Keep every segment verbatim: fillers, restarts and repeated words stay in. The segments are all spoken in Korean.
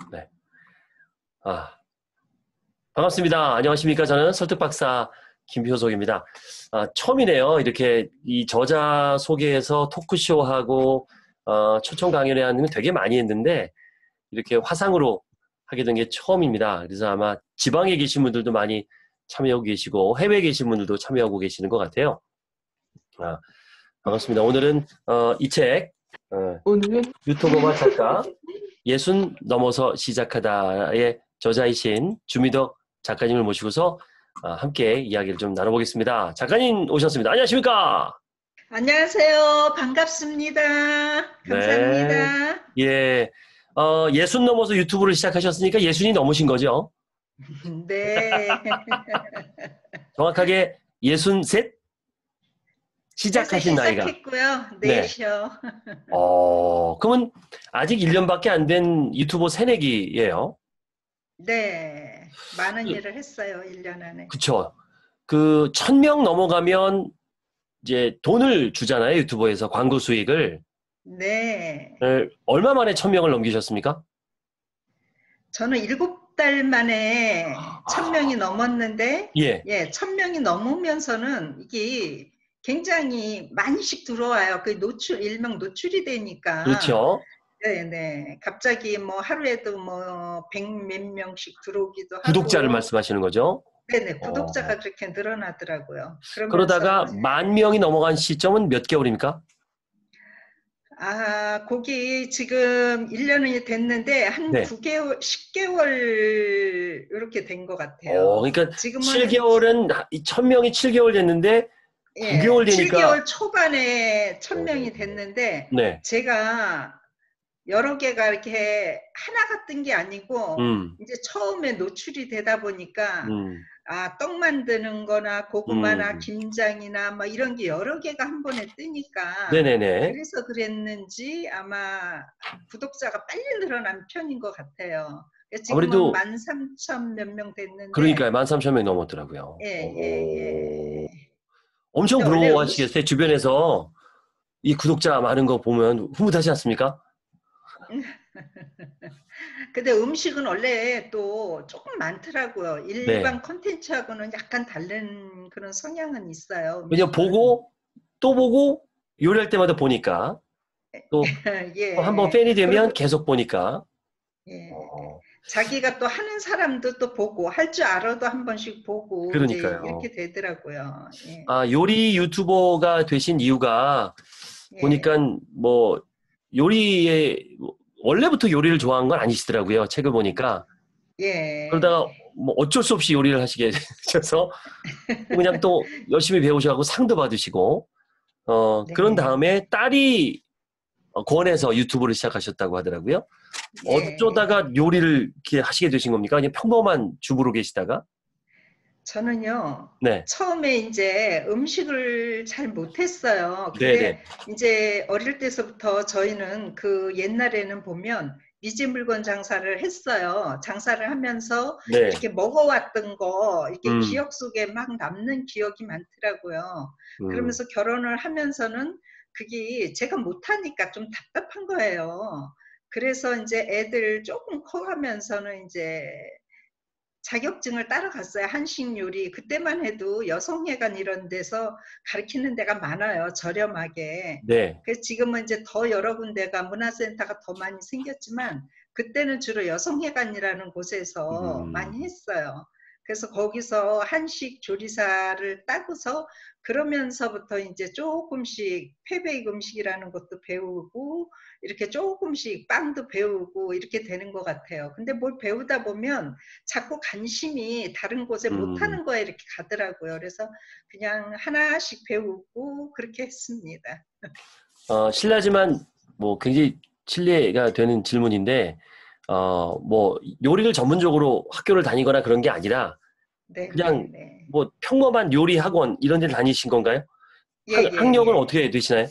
네. 아, 반갑습니다. 안녕하십니까. 저는 설득박사 김효석입니다. 아, 처음이네요. 이렇게 이 저자 소개해서 토크쇼하고, 어, 초청 강연회 하는 건 되게 많이 했는데, 이렇게 화상으로 하게 된 게 처음입니다. 그래서 아마 지방에 계신 분들도 많이 참여하고 계시고, 해외에 계신 분들도 참여하고 계시는 것 같아요. 아, 반갑습니다. 오늘은, 어, 이 책, 어, 오늘은 유튜버와 작가, 예순 넘어서 시작하다의 저자이신 주미덕 작가님을 모시고서 어, 함께 이야기를 좀 나눠보겠습니다. 작가님 오셨습니다. 안녕하십니까? 안녕하세요. 반갑습니다. 네. 감사합니다. 예. 어, 예순 넘어서 유튜브를 시작하셨으니까 예순이 넘으신 거죠? 네. 정확하게 예순셋? 시작하신 나이가. 시작했고요. 네. 넷이요. 어, 그러면 아직 일 년밖에 안 된 유튜버 새내기예요. 네. 많은 일을 했어요. 일 년 안에. 그쵸. 그, 천 명 넘어가면 이제 돈을 주잖아요. 유튜버에서 광고 수익을. 네. 에, 얼마 만에 천 명을 넘기셨습니까? 저는 일곱 달 만에 천 명이 넘었는데, 예. 예, 천 명이 넘으면서는 이게 굉장히 많이씩 들어와요. 그 노출, 일명 노출이 되니까. 그렇죠. 네네. 갑자기 뭐 하루에도 뭐 백 몇 명씩 들어오기도 하고. 구독자를 말씀하시는 거죠? 네네. 구독자가 어. 그렇게 늘어나더라고요. 그러면서 그러다가 만 명이 넘어간 시점은 몇 개월입니까? 아, 거기 지금 일 년이 됐는데 한 네. 구 개월, 십 개월 이렇게 된 것 같아요. 어, 그러니까 지금은 칠 개월은 천 명이 칠 개월 됐는데 예, 구 개월 되니까 칠 개월 초반에 천 명이 됐는데 네. 제가 여러 개가 이렇게 하나가 뜬 게 아니고 음. 이제 처음에 노출이 되다 보니까 음. 아, 떡 만드는 거나 고구마나 음. 김장이나 뭐 이런 게 여러 개가 한 번에 뜨니까 네네네. 그래서 그랬는지 아마 구독자가 빨리 늘어난 편인 것 같아요. 지금은 아무래도 만 삼천 몇 명 됐는데 그러니까요. 만 삼천 명 넘었더라고요. 예, 예, 예. 엄청 근데 원래 음식 부러워하시겠어요? 주변에서 이 구독자 많은 거 보면 흐뭇하지 않습니까? 근데 음식은 원래 또 조금 많더라고요. 네. 일반 콘텐츠하고는 약간 다른 그런 성향은 있어요. 왜냐면 음식은. 보고 또 보고 요리할 때마다 보니까 또 예. 한 번 팬이 되면 그리고 계속 보니까 예. 어, 자기가 또 하는 사람도 또 보고 할 줄 알아도 한 번씩 보고 이제 그러니까요. 이렇게 되더라고요. 예. 아, 요리 유튜버가 되신 이유가 예. 보니까 뭐 요리에 원래부터 요리를 좋아한 건 아니시더라고요. 책을 보니까. 예. 그러다가 뭐 어쩔 수 없이 요리를 하시게 되셔서 그냥 또 열심히 배우셔가지고 상도 받으시고 어 네. 그런 다음에 딸이 권해서 유튜브를 시작하셨다고 하더라고요. 예. 어쩌다가 요리를 이렇게 하시게 되신 겁니까? 그냥 평범한 주부로 계시다가? 저는요. 네. 처음에 이제 음식을 잘 못했어요. 네네. 근데 이제 어릴 때서부터 저희는 그 옛날에는 보면 미지 물건 장사를 했어요. 장사를 하면서 네. 이렇게 먹어왔던 거 이렇게 음. 기억 속에 막 남는 기억이 많더라고요. 음. 그러면서 결혼을 하면서는 그게 제가 못하니까 좀 답답한 거예요. 그래서 이제 애들 조금 커가면서는 이제 자격증을 따라갔어요. 한식 요리. 그때만 해도 여성회관 이런 데서 가르치는 데가 많아요. 저렴하게. 네. 그래서 지금은 이제 더 여러 군데가 문화센터가 더 많이 생겼지만 그때는 주로 여성회관이라는 곳에서 음. 많이 했어요. 그래서 거기서 한식 조리사를 따고서 그러면서부터 이제 조금씩 패베이크 음식이라는 것도 배우고 이렇게 조금씩 빵도 배우고 이렇게 되는 것 같아요. 근데 뭘 배우다 보면 자꾸 관심이 다른 곳에 음. 못하는 거에 이렇게 가더라고요. 그래서 그냥 하나씩 배우고 그렇게 했습니다. 어, 실례지만 뭐 굉장히 실례가 되는 질문인데 어, 뭐 요리를 전문적으로 학교를 다니거나 그런 게 아니라 네, 그냥 네, 네. 뭐 평범한 요리 학원 이런 데를 다니신 건가요? 예, 학, 예, 학력은 예. 어떻게 되시나요?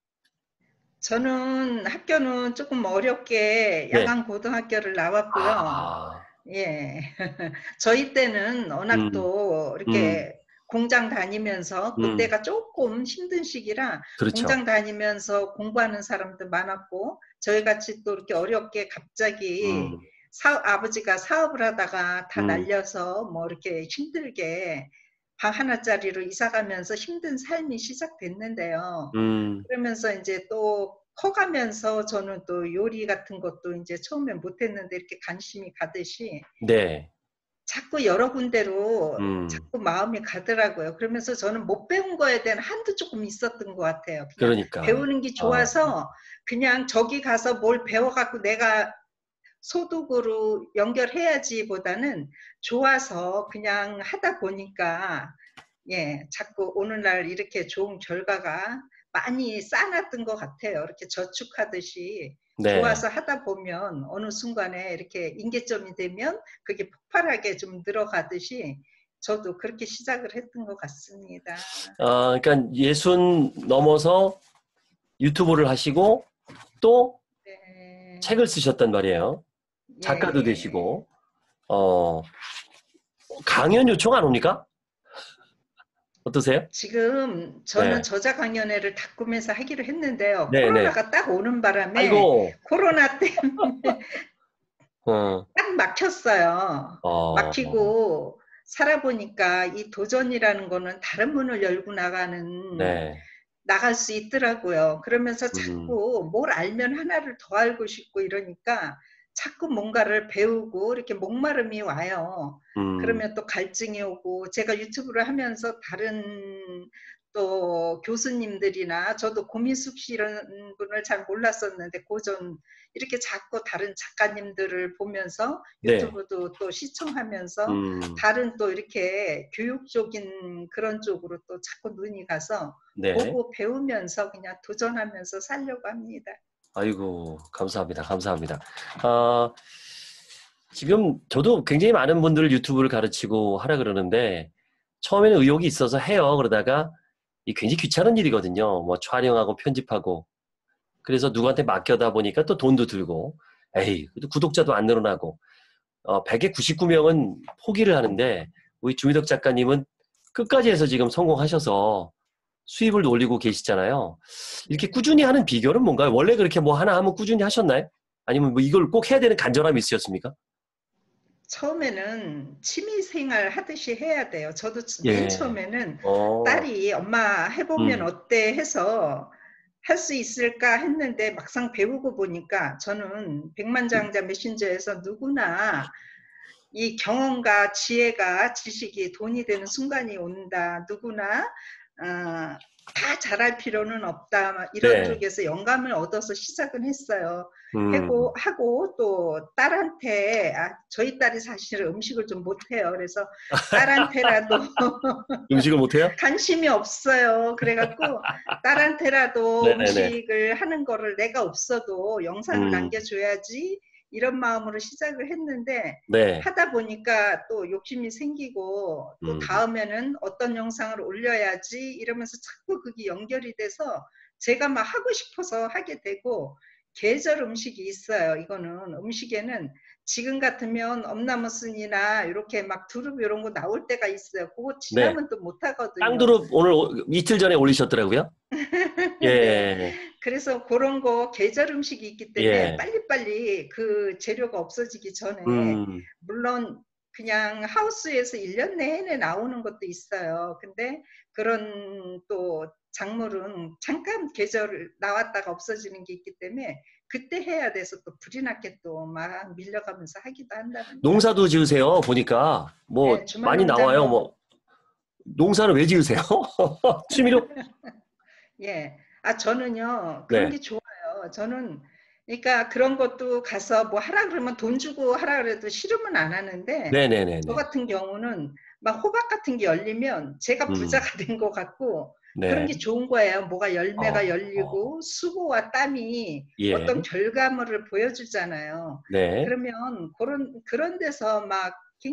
저는 학교는 조금 어렵게 네. 야간 고등학교를 나왔고요. 아. 예. 저희 때는 워낙 음. 또 음. 이렇게 공장 다니면서 음. 그때가 조금 힘든 시기라 그렇죠. 공장 다니면서 공부하는 사람도 많았고 저희 같이 또 이렇게 어렵게 갑자기 음. 사, 아버지가 사업을 하다가 다 음, 날려서 뭐 이렇게 힘들게 방 하나짜리로 이사 가면서 힘든 삶이 시작됐는데요. 음, 그러면서 이제 또 커가면서 저는 또 요리 같은 것도 이제 처음엔 못했는데 이렇게 관심이 가듯이 네, 자꾸 여러 군데로 음, 자꾸 마음이 가더라고요. 그러면서 저는 못 배운 거에 대한 한도 조금 있었던 것 같아요. 그냥 그러니까, 배우는 게 아, 좋아서 그냥 저기 가서 뭘 배워갖고 내가 소득으로 연결해야지 보다는 좋아서 그냥 하다 보니까 예, 자꾸 오늘날 이렇게 좋은 결과가 많이 쌓아놨던 것 같아요. 이렇게 저축하듯이 네. 좋아서 하다 보면 어느 순간에 이렇게 임계점이 되면 그게 폭발하게 좀 늘어가듯이 저도 그렇게 시작을 했던 것 같습니다. 아, 그러니까 예순 넘어서 유튜브를 하시고 또 네, 책을 쓰셨단 말이에요. 예, 작가도 예. 되시고, 어, 강연 요청 안 옵니까? 어떠세요? 지금 저는 네, 저자 강연회를 닭꿈에서 하기로 했는데요. 네, 네. 코로나가 딱 오는 바람에 아이고, 코로나 때문에 어, 딱 막혔어요. 어, 막히고 살아보니까 이 도전이라는 거는 다른 문을 열고 나가는 네, 나갈 수 있더라고요. 그러면서 음, 자꾸 뭘 알면 하나를 더 알고 싶고 이러니까 자꾸 뭔가를 배우고 이렇게 목마름이 와요. 음, 그러면 또 갈증이 오고 제가 유튜브를 하면서 다른 또 교수님들이나 저도 고민숙 씨 이런 분을 잘 몰랐었는데 고전 이렇게 자꾸 다른 작가님들을 보면서 네, 유튜브도 또 시청하면서 음, 다른 또 이렇게 교육적인 그런 쪽으로 또 자꾸 눈이 가서 네. 보고 배우면서 그냥 도전하면서 살려고 합니다. 아이고, 감사합니다. 감사합니다. 아, 지금 저도 굉장히 많은 분들을 유튜브를 가르치고 하라 그러는데 처음에는 의욕이 있어서 해요. 그러다가 이 굉장히 귀찮은 일이거든요. 뭐 촬영하고 편집하고. 그래서 누구한테 맡겨다 보니까 또 돈도 들고 에이, 구독자도 안 늘어나고 어, 백에 구십구 명은 포기를 하는데 우리 주미덕 작가님은 끝까지 해서 지금 성공하셔서 수입을 올리고 계시잖아요. 이렇게 네. 꾸준히 하는 비결은 뭔가요? 원래 그렇게 뭐 하나 하면 꾸준히 하셨나요? 아니면 뭐 이걸 꼭 해야 되는 간절함이 있으셨습니까? 처음에는 취미생활 하듯이 해야 돼요. 저도 맨 예. 처음에는 어, 딸이 엄마 해보면 음, 어때 해서 할 수 있을까 했는데 막상 배우고 보니까 저는 백만장자 메신저에서 누구나 이 경험과 지혜가 지식이 돈이 되는 순간이 온다. 누구나 어, 다 잘할 필요는 없다. 막 이런 네. 쪽에서 영감을 얻어서 시작은 했어요. 음, 하고 하고 또 딸한테 아, 저희 딸이 사실은 음식을 좀 못해요. 그래서 딸한테라도 음식을 못해요? 관심이 없어요. 그래갖고 딸한테라도 네네네. 음식을 하는 거를 내가 없어도 영상을 음, 남겨줘야지 이런 마음으로 시작을 했는데 네. 하다 보니까 또 욕심이 생기고 또 음, 다음에는 어떤 영상을 올려야지 이러면서 자꾸 그게 연결이 돼서 제가 막 하고 싶어서 하게 되고 계절 음식이 있어요. 이거는 음식에는 지금 같으면 엄나무순이나 이렇게 막 두릅 이런 거 나올 때가 있어요. 그거 네. 지나면 또 못하거든요. 쌍두릅 오늘 오- 이틀 전에 올리셨더라고요. 네. 예, 그래서 그런 거 계절 음식이 있기 때문에 예. 빨리빨리 그 재료가 없어지기 전에 음, 물론 그냥 하우스에서 일 년 내내 나오는 것도 있어요. 근데 그런 또 작물은 잠깐 계절 나왔다가 없어지는 게 있기 때문에 그때 해야 돼서 또 불이 났게 또 막 밀려가면서 하기도 한답니다. 농사도 지으세요. 보니까 뭐 네, 주말 많이 나와요. 뭐 농장하고 농사는 왜 지으세요? 취미로? 예. 아, 저는요, 그런 네. 게 좋아요. 저는, 그러니까 그런 것도 가서 뭐 하라 그러면 돈 주고 하라 그래도 싫으면 안 하는데, 저 네네네네. 같은 경우는 막 호박 같은 게 열리면 제가 부자가 음, 된 것 같고, 그런 네. 게 좋은 거예요. 뭐가 열매가 어, 어, 열리고, 수고와 땀이 예. 어떤 결과물을 보여주잖아요. 네. 그러면 그런, 그런 데서 막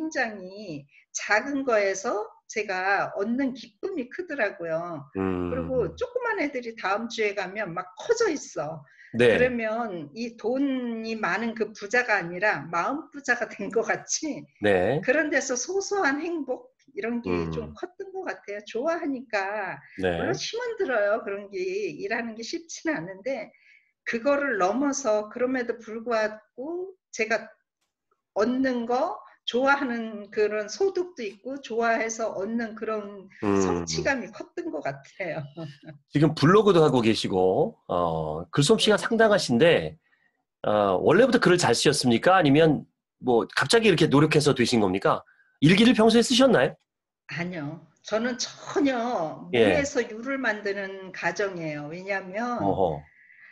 굉장히 작은 거에서 제가 얻는 기쁨이 크더라고요. 그리고 음, 조그만 애들이 다음 주에 가면 막 커져 있어. 네. 그러면 이 돈이 많은 그 부자가 아니라 마음 부자가 된 것 같이 네. 그런 데서 소소한 행복 이런 게 좀 음, 컸던 것 같아요. 좋아하니까 물론 네. 힘은 들어요. 그런 게 일하는 게 쉽지는 않은데 그거를 넘어서 그럼에도 불구하고 제가 얻는 거, 좋아하는 그런 소득도 있고 좋아해서 얻는 그런 음, 성취감이 컸던 것 같아요. 지금 블로그도 하고 계시고, 어, 글솜씨가 네. 상당하신데, 어, 원래부터 글을 잘 쓰셨습니까? 아니면 뭐 갑자기 이렇게 노력해서 되신 겁니까? 일기를 평소에 쓰셨나요? 아니요. 저는 전혀 예. 무에서 유를 만드는 가정이에요. 왜냐하면 어허.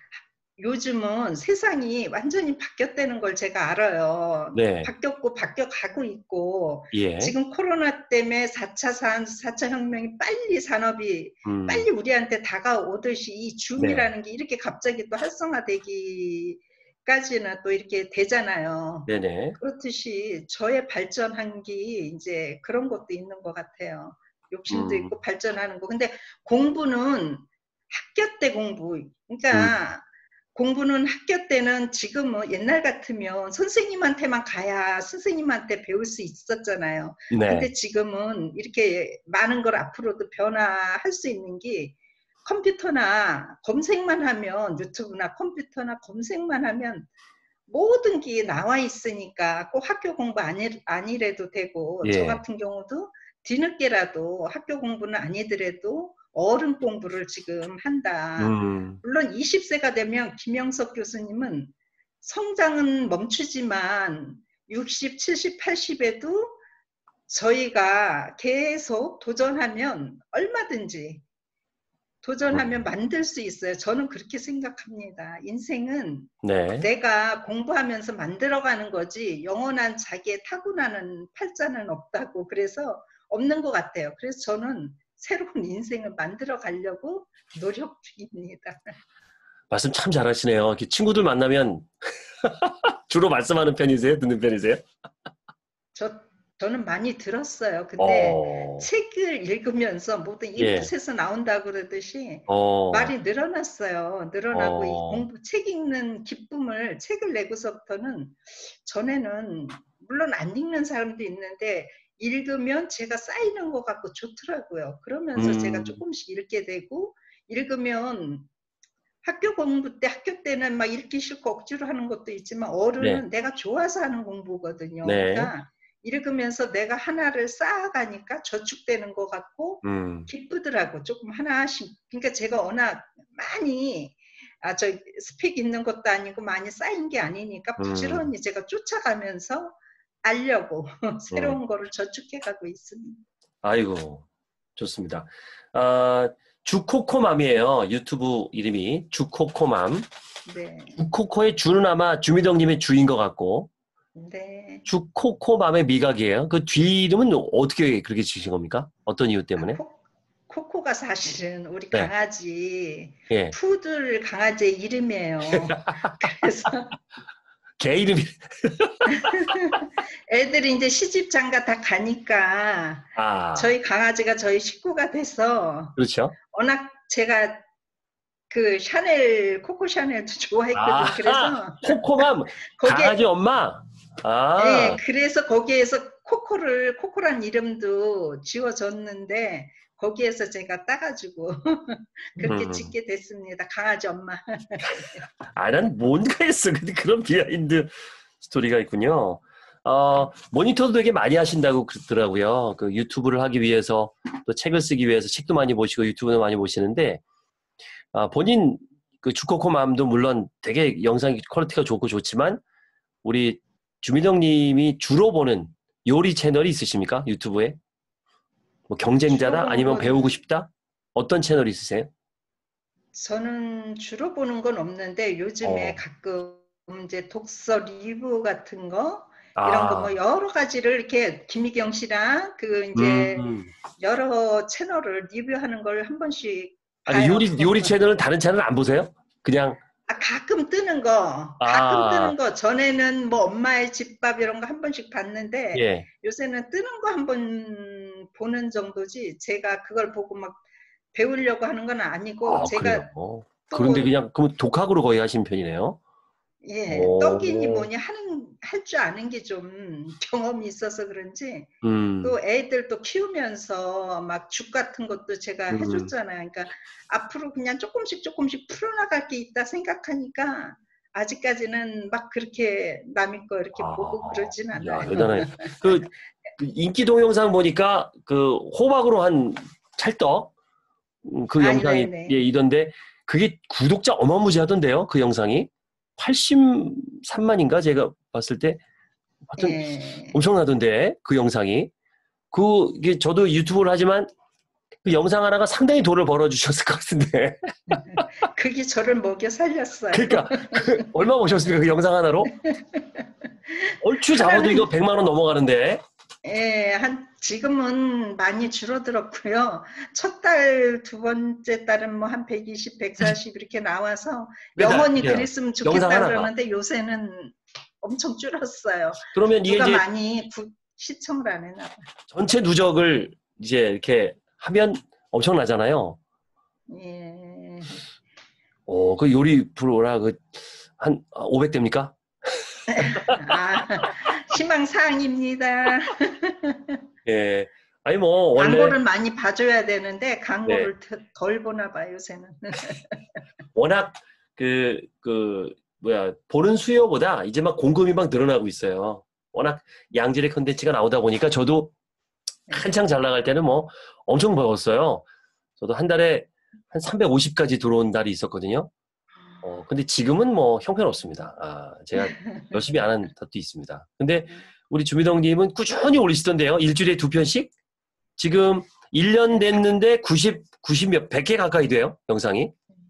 요즘은 세상이 완전히 바뀌었다는 걸 제가 알아요. 네. 바뀌었고 바뀌어가고 있고 예. 지금 코로나 때문에 사 차 산, 사 차 혁명이 빨리 산업이 음. 빨리 우리한테 다가오듯이 이 네. 줌이라는 게 이렇게 갑자기 또 활성화되기까지는 또 이렇게 되잖아요. 네네. 그렇듯이 저의 발전한 게 이제 그런 것도 있는 것 같아요. 욕심도 음. 있고 발전하는 거. 근데 공부는 학교 때 공부. 음. 그러니까 공부는 학교 때는 지금은 옛날 같으면 선생님한테만 가야 선생님한테 배울 수 있었잖아요. 근데 네. 지금은 이렇게 많은 걸 앞으로도 변화할 수 있는 게 컴퓨터나 검색만 하면 유튜브나 컴퓨터나 검색만 하면 모든 게 나와 있으니까 꼭 학교 공부 아니, 아니래도 되고 저 예. 같은 경우도 뒤늦게라도 학교 공부는 아니더라도 어른 공부를 지금 한다. 음. 물론 이십 세가 되면 김영석 교수님은 성장은 멈추지만 육십, 칠십, 팔십에도 저희가 계속 도전하면 얼마든지 도전하면 음. 만들 수 있어요. 저는 그렇게 생각합니다. 인생은 네. 내가 공부하면서 만들어가는 거지 영원한 자기의 타고나는 팔자는 없다고 그래서 없는 것 같아요. 그래서 저는 새로운 인생을 만들어 가려고 노력 중입니다. 말씀 참 잘하시네요. 이렇게 친구들 만나면 주로 말씀하는 편이세요? 듣는 편이세요? 저, 저는 많이 들었어요. 근데 어. 책을 읽으면서 모든 예. 인풋에서 나온다고 그러듯이 어. 말이 늘어났어요. 늘어나고 이 어. 공부, 책 읽는 기쁨을 책을 내고서부터는 전에는 물론 안 읽는 사람도 있는데 읽으면 제가 쌓이는 것 같고 좋더라고요. 그러면서 제가 음. 조금씩 읽게 되고 읽으면 학교 공부 때 학교 때는 막 읽기 싫고 억지로 하는 것도 있지만 네. 어른은 내가 좋아서 하는 공부거든요. 네. 그러니까 읽으면서 내가 하나를 쌓아가니까 저축되는 것 같고 음. 기쁘더라고. 조금 하나씩. 그러니까 제가 워낙 많이 아, 저 스펙 있는 것도 아니고 많이 쌓인 게 아니니까 음. 부지런히 제가 쫓아가면서 알려고 음. 새로운 거를 저축해가고 있습니다. 아이고. 좋습니다. 아, 주코코맘이에요. 유튜브 이름이 주코코맘. 네, 주코코의 주는 아마 주미덕님의 주인 것 같고, 네. 주코코맘의 미각이에요. 그 뒤 이름은 어떻게 그렇게 지으신 겁니까? 어떤 이유 아, 때문에? 코, 코코가 사실은 우리 네. 강아지, 예. 푸들 강아지의 이름이에요. 그래서 개 이름이, 애들이 이제 시집 장가 다 가니까 아, 저희 강아지가 저희 식구가 돼서 그렇죠. 워낙 제가 그 샤넬, 코코 샤넬도 아, 좋아했거든. 그래서 코코맘, 강아지 거기에, 엄마. 예, 아, 그래서 거기에서 코코를, 코코란 이름도 지워줬는데 거기에서 제가 따가지고 그렇게 음. 짓게 됐습니다. 강아지 엄마. 아, 난 뭔가 했어. 근데 그런 비하인드 스토리가 있군요. 어, 모니터도 되게 많이 하신다고 그러더라고요. 그 유튜브를 하기 위해서 또 책을 쓰기 위해서 책도 많이 보시고 유튜브도 많이 보시는데, 아, 본인 그 주코코맘도 물론 되게 영상 퀄리티가 좋고 좋지만, 우리 주미덕 님이 주로 보는 요리 채널이 있으십니까? 유튜브에? 뭐 주로 경쟁자다? 보는 아니면 배우고 건 싶다? 어떤 채널이 있으세요? 저는 주로 보는 건 없는데 요즘에 어, 가끔 이제 독서 리뷰 같은 거 이런 거 뭐 아, 여러 가지를 이렇게 김미경 씨랑 그 이제 음. 여러 채널을 리뷰하는 걸 한 번씩 아니, 봐요. 요리, 요리 채널은 다른 채널 안 보세요? 그냥, 아, 가끔 뜨는 거, 가끔 아, 뜨는 거. 전에는 뭐 엄마의 집밥 이런 거 한 번씩 봤는데 예. 요새는 뜨는 거 한 번 보는 정도지 제가 그걸 보고 막 배우려고 하는 건 아니고 아, 제가 그래요. 그런데 또 그냥, 그럼 독학으로 거의 하신 편이네요? 예, 떡이니 오, 뭐니 하는, 할 줄 아는 게 좀 경험이 있어서 그런지 음, 또 애들 또 키우면서 막 죽 같은 것도 제가 음, 해줬잖아요. 그러니까 앞으로 그냥 조금씩 조금씩 풀어나갈 게 있다 생각하니까 아직까지는 막 그렇게 남의 거 이렇게 아, 보고 그러진 야, 않아요. 대단해. 그, 그 인기 동영상 보니까 그 호박으로 한 찰떡 음, 그 아, 영상이 예, 네네. 이던데 그게 구독자 어마무지하던데요. 그 영상이 팔십삼만인가 제가 봤을 때 하여튼 예. 엄청나던데 그 영상이 그 이게 저도 유튜브를 하지만 그 영상 하나가 상당히 돈을 벌어주셨을 것 같은데 그게 저를 먹여 살렸어요. 그러니까 그 얼마 버셨습니까 그 영상 하나로? 얼추 잡아도 이거 하나는, 백만 원 넘어가는데 예, 한, 지금은 많이 줄어들었고요. 첫 달, 두 번째 달은 뭐 한 백이십, 백사십 이렇게 나와서 매달 영원히 예, 그랬으면 영상 좋겠다 하나가 그러는데 요새는 엄청 줄었어요. 그러면 이게 누가 이제 많이 구, 시청을 안 했나 봐요. 전체 누적을 이제 이렇게 하면 엄청나잖아요. 예. 어, 그 요리 프로라 그 한 오백 대입니까? 아, 희망사항입니다. 예. 아니 뭐 원래 광고를 많이 봐줘야 되는데 네. 광고를 덜- 덜 보나 봐요, 요새는. 워낙 그 그 뭐야 보는 수요보다 이제 막 공급이 막 늘어나고 있어요. 워낙 양질의 컨텐츠가 나오다 보니까 저도 한창 잘 나갈 때는 뭐 엄청 벌었어요. 저도 한 달에 한 삼백오십까지 들어온 달이 있었거든요. 어, 근데 지금은 뭐 형편없습니다. 아, 제가 열심히 안 한 탓도 있습니다. 근데 우리 주미덕님은 꾸준히 올리시던데요. 일주일에 두 편씩? 지금 일 년 됐는데 구십, 구십 몇, 백 개 가까이 돼요. 영상이.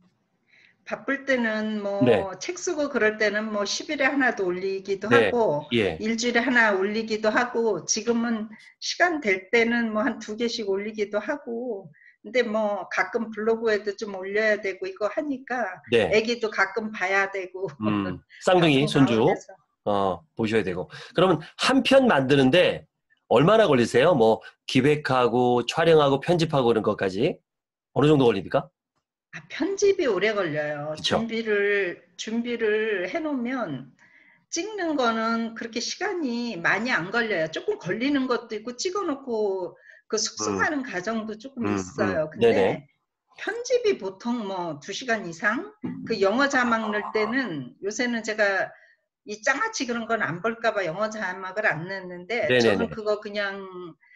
바쁠 때는 네. 뭐 책 쓰고 그럴 때는 뭐 십 일에 하나도 올리기도 네. 하고 예. 일주일에 하나 올리기도 하고 지금은 시간 될 때는 뭐 한 두 개씩 올리기도 하고 근데 뭐 가끔 블로그에도 좀 올려야 되고 이거 하니까 네. 애기도 가끔 봐야 되고 음, 쌍둥이, 바쁜 손주, 가운데서 어, 보셔야 되고. 그러면 한 편 만드는데 얼마나 걸리세요? 뭐, 기획하고, 촬영하고, 편집하고 그런 것까지? 어느 정도 걸립니까? 아, 편집이 오래 걸려요. 그쵸? 준비를 준비를 해놓으면 찍는 거는 그렇게 시간이 많이 안 걸려요. 조금 걸리는 것도 있고 찍어놓고 그 음, 숙성하는 과정도 조금 음, 음. 있어요. 네네. 근데 편집이 보통 뭐 두 시간 이상? 그 영어 자막 넣을 때는 요새는 제가 이 장아찌 그런 건 안 볼까 봐 영어 자막을 안 넣는데 네네네. 저는 그거 그냥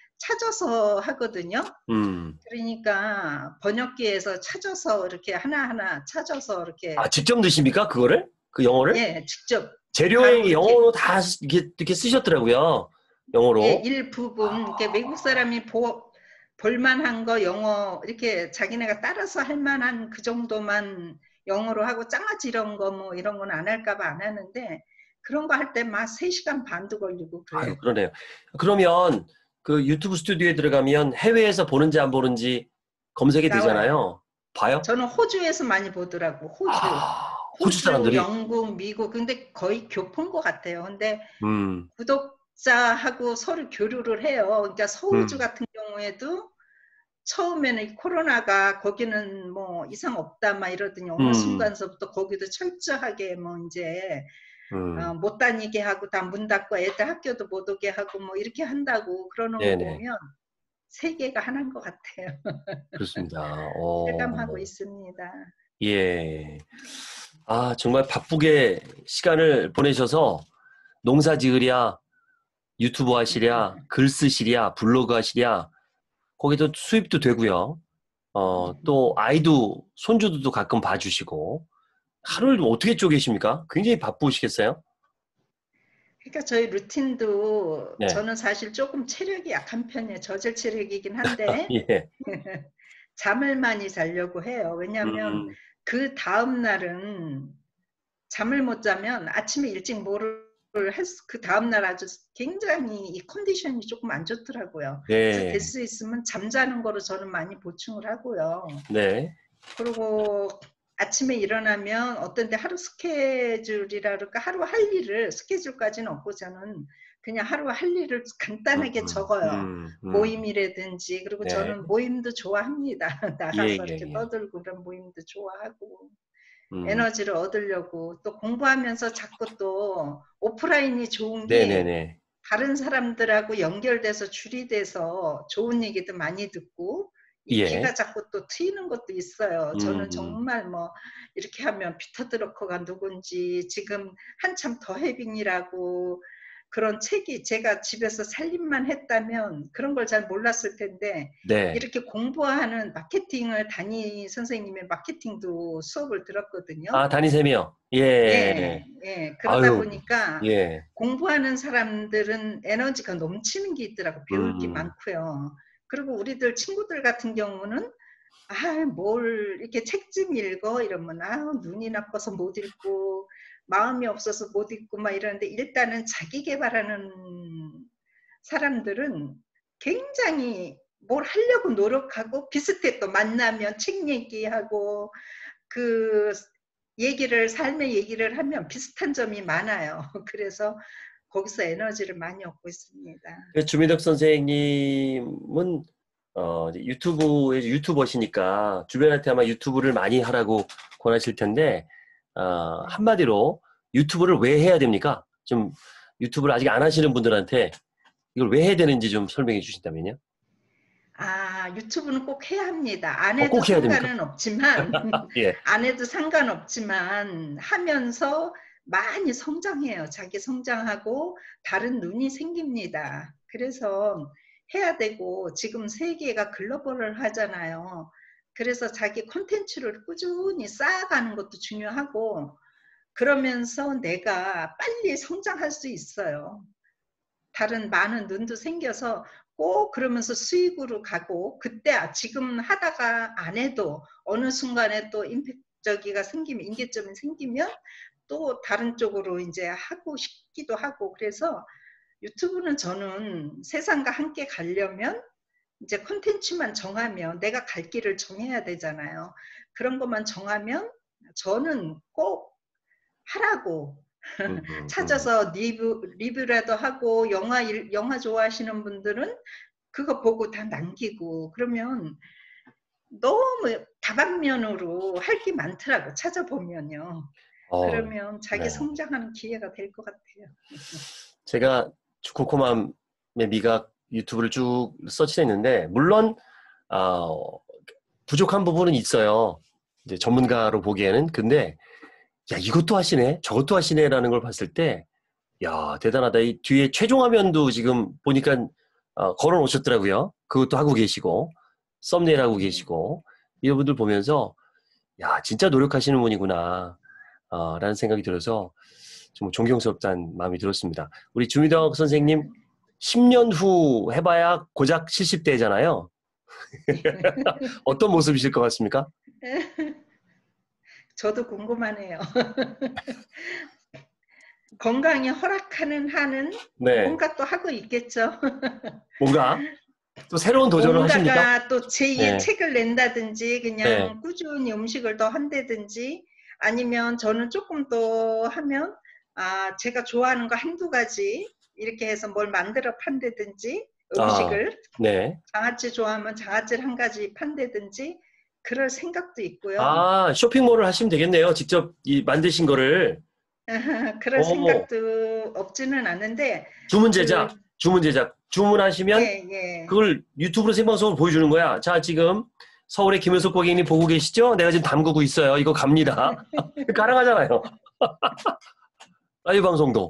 찾아서 하거든요. 음. 그러니까 번역기에서 찾아서 이렇게 하나하나 찾아서 아, 이렇게 직접 넣으십니까? 그거를? 그 영어를? 예, 직접 바로 재료에 이렇게 영어로 다 쓰- 이렇게, 이렇게 쓰셨더라고요. 예, 영어로. 일부분 이렇게 외국 사람이 보, 볼만한 거 영어 이렇게 자기네가 따라서 할 만한 그 정도만 영어로 하고 장아찌 이런 거 뭐 이런 건 안 할까 봐 안 하는데 그런 거 할 때 막 세 시간 반도 걸리고 아유, 그래요. 그러네요. 그러면 그 유튜브 스튜디오에 들어가면 해외에서 보는지 안 보는지 검색이 나와요. 되잖아요. 봐요? 저는 호주에서 많이 보더라고. 호주. 아, 호주 호주, 사람들이? 영국, 미국. 근데 거의 교포인 것 같아요. 근데 음, 구독자하고 서로 교류를 해요. 그러니까 서우주 음, 같은 경우에도 처음에는 이 코로나가 거기는 뭐 이상 없다 막 이러더니 어느 음, 순간서부터 거기도 철저하게 뭐 이제 어, 음. 못 다니게 하고 다 문 닫고 애들 학교도 못 오게 하고 뭐 이렇게 한다고 그러는 거 네네. 보면 세계가 하나인 것 같아요. 그렇습니다. 실감하고 어, 있습니다. 예. 아, 정말 바쁘게 시간을 보내셔서 농사 지으랴, 유튜브 하시랴, 글 쓰시랴, 블로그 하시랴, 거기도 수입도 되고요. 어, 또 아이도, 손주도 가끔 봐주시고, 하루를 어떻게 쪼개십니까? 굉장히 바쁘시겠어요? 그러니까 저희 루틴도 네. 저는 사실 조금 체력이 약한 편이에요. 저질 체력이긴 한데 예. 잠을 많이 자려고 해요. 왜냐하면 음, 그 다음 날은 잠을 못 자면 아침에 일찍 뭐를 그 다음 날 아주 굉장히 이 컨디션이 조금 안 좋더라고요. 그래서 될 네. 수 있으면 잠자는 거로 저는 많이 보충을 하고요. 네. 그리고 아침에 일어나면 어떤 데 하루 스케줄이라 그럴까 하루 할 일을 스케줄까지는 없고 저는 그냥 하루 할 일을 음, 간단하게 적어요. 음, 음. 모임이라든지 그리고 네. 저는 모임도 좋아합니다. 예, 나가서 예, 이렇게 예. 떠들고 그런 모임도 좋아하고 음, 에너지를 얻으려고 또 공부하면서 자꾸 또 오프라인이 좋은 게 네네네. 다른 사람들하고 연결돼서 줄이 돼서 좋은 얘기도 많이 듣고 이 예. 기가 자꾸 또 트이는 것도 있어요. 저는 음. 정말 뭐 이렇게 하면 피터 드러커가 누군지 지금 한참 더 해빙이라고 그런 책이 제가 집에서 살림만 했다면 그런 걸 잘 몰랐을 텐데 네. 이렇게 공부하는 마케팅을 담임 선생님의 마케팅도 수업을 들었거든요. 아, 담임쌤이요? 예. 예, 예. 그러다 아유, 보니까 예. 공부하는 사람들은 에너지가 넘치는 게 있더라고. 배울 게 음. 많고요. 그리고 우리들 친구들 같은 경우는 아, 뭘 이렇게 책 좀 읽어 이러면 아, 눈이 나빠서 못 읽고 마음이 없어서 못 읽고 막 이러는데 일단은 자기 개발하는 사람들은 굉장히 뭘 하려고 노력하고 비슷해 또 만나면 책 얘기하고 그 얘기를 삶의 얘기를 하면 비슷한 점이 많아요. 그래서 거기서 에너지를 많이 얻고 있습니다. 그 주민덕 선생님은 어, 이제 유튜브에 유튜버시니까 주변한테 아마 유튜브를 많이 하라고 권하실 텐데 어, 한마디로 유튜브를 왜 해야 됩니까? 좀 유튜브를 아직 안 하시는 분들한테 이걸 왜 해야 되는지 좀 설명해 주신다면요. 아, 유튜브는 꼭 해야 합니다. 안 어, 해도 꼭 해야 됩니까? 상관은 없지만, 예. 안 해도 상관없지만, 하면서 많이 성장해요. 자기 성장하고 다른 눈이 생깁니다. 그래서 해야 되고, 지금 세계가 글로벌을 하잖아요. 그래서 자기 콘텐츠를 꾸준히 쌓아가는 것도 중요하고, 그러면서 내가 빨리 성장할 수 있어요. 다른 많은 눈도 생겨서 꼭 그러면서 수익으로 가고 그때 아, 지금 하다가 안 해도 어느 순간에 또 임팩트적이가 생기면 인계점이 생기면 또 다른 쪽으로 이제 하고 싶기도 하고 그래서 유튜브는 저는 세상과 함께 가려면 이제 콘텐츠만 정하면 내가 갈 길을 정해야 되잖아요. 그런 것만 정하면 저는 꼭 하라고 음, 음, 음. 찾아서 리뷰, 리뷰라도 하고 영화, 영화 좋아하시는 분들은 그거 보고 다 남기고 그러면 너무 다방면으로 할 게 많더라고 찾아보면요. 어, 그러면 자기 네. 성장하는 기회가 될 것 같아요. 제가 코코맘의 미각 유튜브를 쭉 서치했는데 물론 어, 부족한 부분은 있어요. 이제 전문가로 보기에는. 근데 야, 이것도 하시네, 저것도 하시네라는 걸 봤을 때, 야, 대단하다. 이 뒤에 최종 화면도 지금 보니까 어, 걸어 놓으셨더라고요. 그것도 하고 계시고, 썸네일 하고 계시고, 이런 분들 보면서, 야, 진짜 노력하시는 분이구나, 어, 라는 생각이 들어서 좀 존경스럽다는 마음이 들었습니다. 우리 주미덕 선생님, 십 년 후 해봐야 고작 칠십 대잖아요. 어떤 모습이실 것 같습니까? 저도 궁금하네요. 건강이 허락하는 한은 네. 뭔가 또 하고 있겠죠. 뭔가 또 새로운 도전을 하십니까? 뭔가가 또 제이의 네. 책을 낸다든지 네. 그냥 꾸준히 음식을 더 한다든지 아니면 저는 조금 더 하면 아 제가 좋아하는 거 한두 가지 이렇게 해서 뭘 만들어 판다든지 아, 음식을 네. 장아찌 좋아하면 장아찌를 한 가지 판다든지 그럴 생각도 있고요. 아, 쇼핑몰을 하시면 되겠네요. 직접 이 만드신 거를. 그럴 오, 생각도 없지는 않은데 주문 그 제작, 주문 제작. 주문하시면 예, 예. 그걸 유튜브로 생방송으로 보여주는 거야. 자, 지금 서울의 김현석 고객님 보고 계시죠? 내가 지금 담그고 있어요. 이거 갑니다. 가능하잖아요. 라이브 방송도.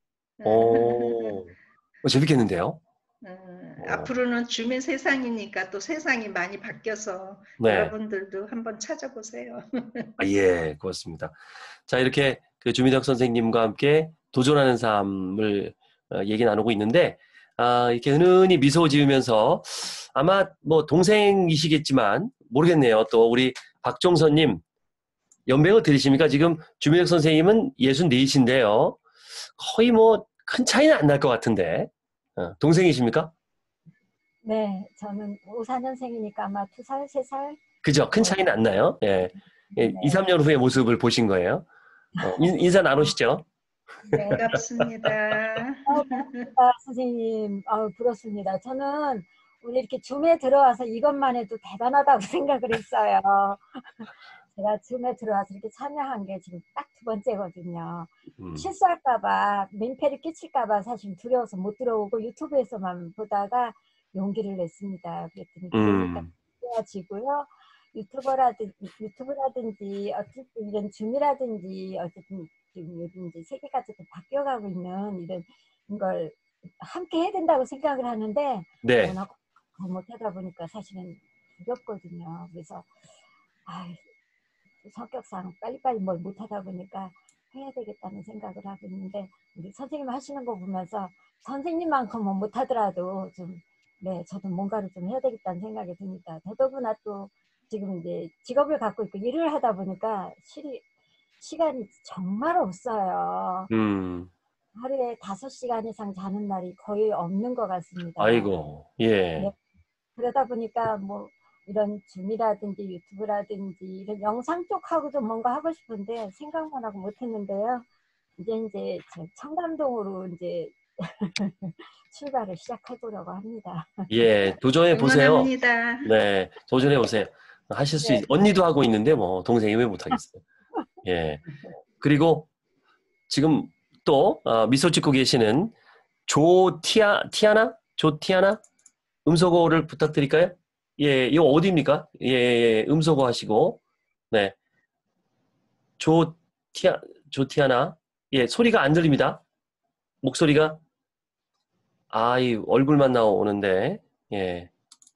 오, 재밌겠는데요? 음, 어, 앞으로는 주민 세상이니까 또 세상이 많이 바뀌어서 네. 여러분들도 한번 찾아보세요. 아, 예, 고맙습니다. 자, 이렇게 그 주민덕 선생님과 함께 도전하는 삶을 어, 얘기 나누고 있는데, 아, 이렇게 은은히 미소 지으면서 아마 뭐 동생이시겠지만 모르겠네요. 또 우리 박종선님 연배가 들으십니까? 지금 주민덕 선생님은 예순네이신데요. 거의 뭐 큰 차이는 안 날 것 같은데. 어, 동생이십니까? 네, 저는 오사 년생이니까 아마 두 살, 세 살? 그죠? 큰 뭐, 차이는 안 나요. 예. 예, 이, 네. 삼 년 후의 모습을 보신 거예요. 어, 인, 인사 나누시죠? 네. 반갑습니다. 어, 반갑습니다, 선생님. 어, 부럽습니다. 저는 오늘 이렇게 줌에 들어와서 이것만 해도 대단하다고 생각을 했어요. 제가 줌에 들어와서 이렇게 참여한 게 지금 딱 두 번째거든요. 음, 실수할까봐, 민폐를 끼칠까봐 사실 두려워서 못 들어오고 유튜브에서만 보다가 용기를 냈습니다. 그랬더니 들으니까 음, 많아지고요. 유튜버라든지, 유튜브라든지, 어쨌든 이런 줌이라든지, 어쨌든 지금 요즘 이제 세계가 좀 바뀌어가고 있는 이런 걸 함께 해야 된다고 생각을 하는데, 네. 워낙 못하다 보니까 사실은 두렵거든요. 그래서, 아, 성격상 빨리빨리 뭘 못하다 보니까 해야 되겠다는 생각을 하고 있는데, 우리 선생님 하시는 거 보면서 선생님만큼은 못하더라도 좀, 네, 저도 뭔가를 좀 해야 되겠다는 생각이 듭니다. 더더구나 또 지금 이제 직업을 갖고 있고 일을 하다 보니까 실이, 시간이 정말 없어요. 음, 하루에 다섯 시간 이상 자는 날이 거의 없는 것 같습니다. 아이고, 예. 네, 그러다 보니까 뭐 이런 줌이라든지 유튜브라든지 이런 영상 쪽하고도 뭔가 하고 싶은데 생각만 하고 못했는데요. 이제 이제 저 청담동으로 이제 출발을 시작해 보려고 합니다. 예, 도전해 보세요. 응원합니다. 네, 도전해 보세요. 하실 수 네, 있, 언니도 하고 있는데 뭐 동생이 왜 못하겠어요. 예. 그리고 지금 또 어, 미소 짓고 계시는 조티아 티아나 조티아나 음소거를 부탁드릴까요? 예, 이거 어디입니까? 예, 예, 음소거 하시고 네, 조티아 조티아나 예, 소리가 안 들립니다. 목소리가 아이 얼굴만 나오는데 예,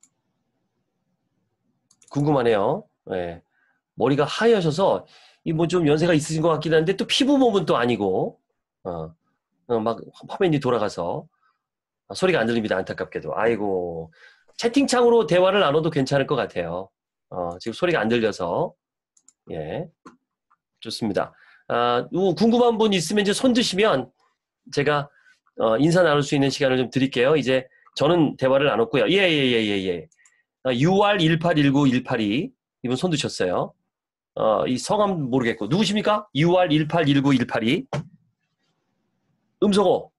궁금하네요. 예, 머리가 하얘셔서 이 뭐 좀 연세가 있으신 것 같긴 한데 또 피부 몸은 또 아니고 어, 어, 막 화면이 돌아가서 아, 소리가 안 들립니다. 안타깝게도. 아이고. 채팅창으로 대화를 나눠도 괜찮을 것 같아요. 어, 지금 소리가 안 들려서. 예. 좋습니다. 아, 누구 궁금한 분 있으면 이제 손 드시면 제가 어, 인사 나눌 수 있는 시간을 좀 드릴게요. 이제 저는 대화를 나눴고요. 예, 예, 예, 예, 예. 아, 유알 일팔일구일팔이 이분 손 드셨어요. 어, 이 성함 모르겠고. 누구십니까? 유알 일팔일구일팔이. 음소거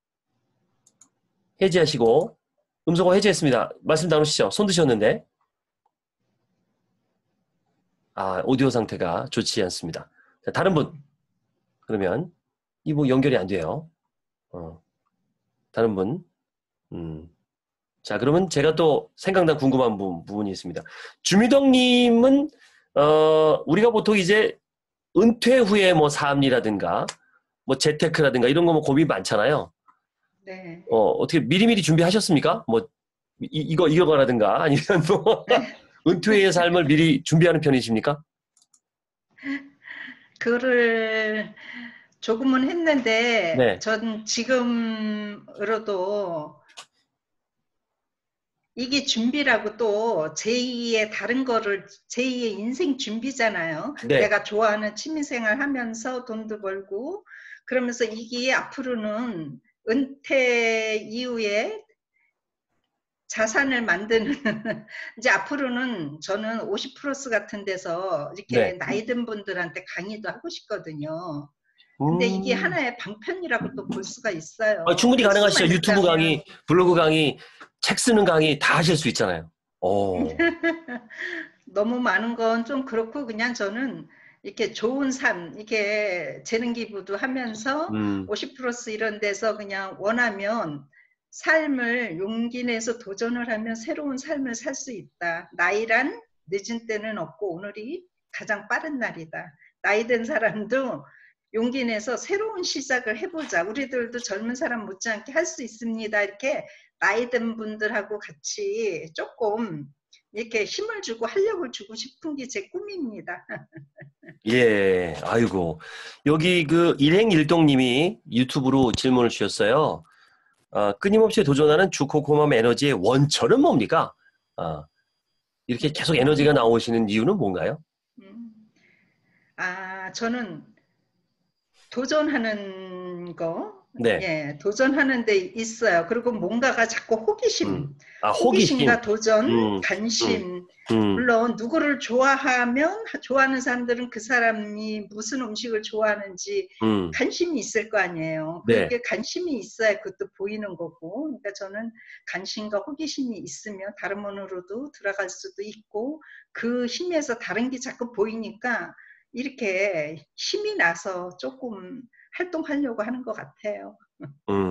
해제하시고. 음소거 해제했습니다. 말씀 나누시죠. 손 드셨는데. 아, 오디오 상태가 좋지 않습니다. 자, 다른 분. 그러면, 이 뭐 연결이 안 돼요. 어, 다른 분. 음. 자, 그러면 제가 또 생각난 궁금한 부, 부분이 있습니다. 주미덕님은, 어, 우리가 보통 이제 은퇴 후에 뭐 삶이라든가, 뭐 재테크라든가 이런 거 뭐 고민 많잖아요. 네. 어, 어떻게 미리미리 준비하셨습니까? 뭐, 이, 이거, 이거라든가 아니면 뭐, 은퇴 후의 삶을 미리 준비하는 편이십니까? 그거를 조금은 했는데 네. 전 지금으로도 이게 준비라고 또 제이의 다른 거를 제이의 인생 준비잖아요. 네. 내가 좋아하는 취미생활 하면서 돈도 벌고 그러면서 이게 앞으로는 은퇴 이후에 자산을 만드는 이제 앞으로는 저는 오십 플러스 같은 데서 이렇게 네. 나이 든 분들한테 강의도 하고 싶거든요. 근데 이게 음. 하나의 방편이라고 또 볼 수가 아, 있어요. 충분히 할 가능하시죠. 수만 유튜브 있다면. 강의, 블로그 강의, 책 쓰는 강의 다 하실 수 있잖아요. 오. 너무 많은 건 좀 그렇고 그냥 저는 이렇게 좋은 삶, 이렇게 재능 기부도 하면서 음, 오십 플러스 이런 데서 그냥 원하면 삶을 용기 내서 도전을 하면 새로운 삶을 살 수 있다. 나이란 늦은 때는 없고 오늘이 가장 빠른 날이다. 나이 든 사람도 용기 내서 새로운 시작을 해보자. 우리들도 젊은 사람 못지않게 할 수 있습니다. 이렇게 나이 든 분들하고 같이 조금 이렇게 힘을 주고 활력을 주고 싶은 게 제 꿈입니다. 예, 아이고. 여기 그 일행일동님이 유튜브로 질문을 주셨어요. 아, 끊임없이 도전하는 주코코맘 에너지의 원천은 뭡니까? 아, 이렇게 계속 에너지가 나오시는 이유는 뭔가요? 음. 아, 저는 도전하는 거, 네. 예, 도전하는 데 있어요. 그리고 뭔가가 자꾸 음. 호기심, 아, 호기심. 호기심과 도전, 음, 음, 관심. 음, 물론 누구를 좋아하면 좋아하는 사람들은 그 사람이 무슨 음식을 좋아하는지 음. 관심이 있을 거 아니에요. 네. 그게 관심이 있어야 그것도 보이는 거고. 그러니까 저는 관심과 호기심이 있으면 다른 문으로도 들어갈 수도 있고 그 힘에서 다른 게 자꾸 보이니까 이렇게 힘이 나서 조금 활동하려고 하는 것 같아요.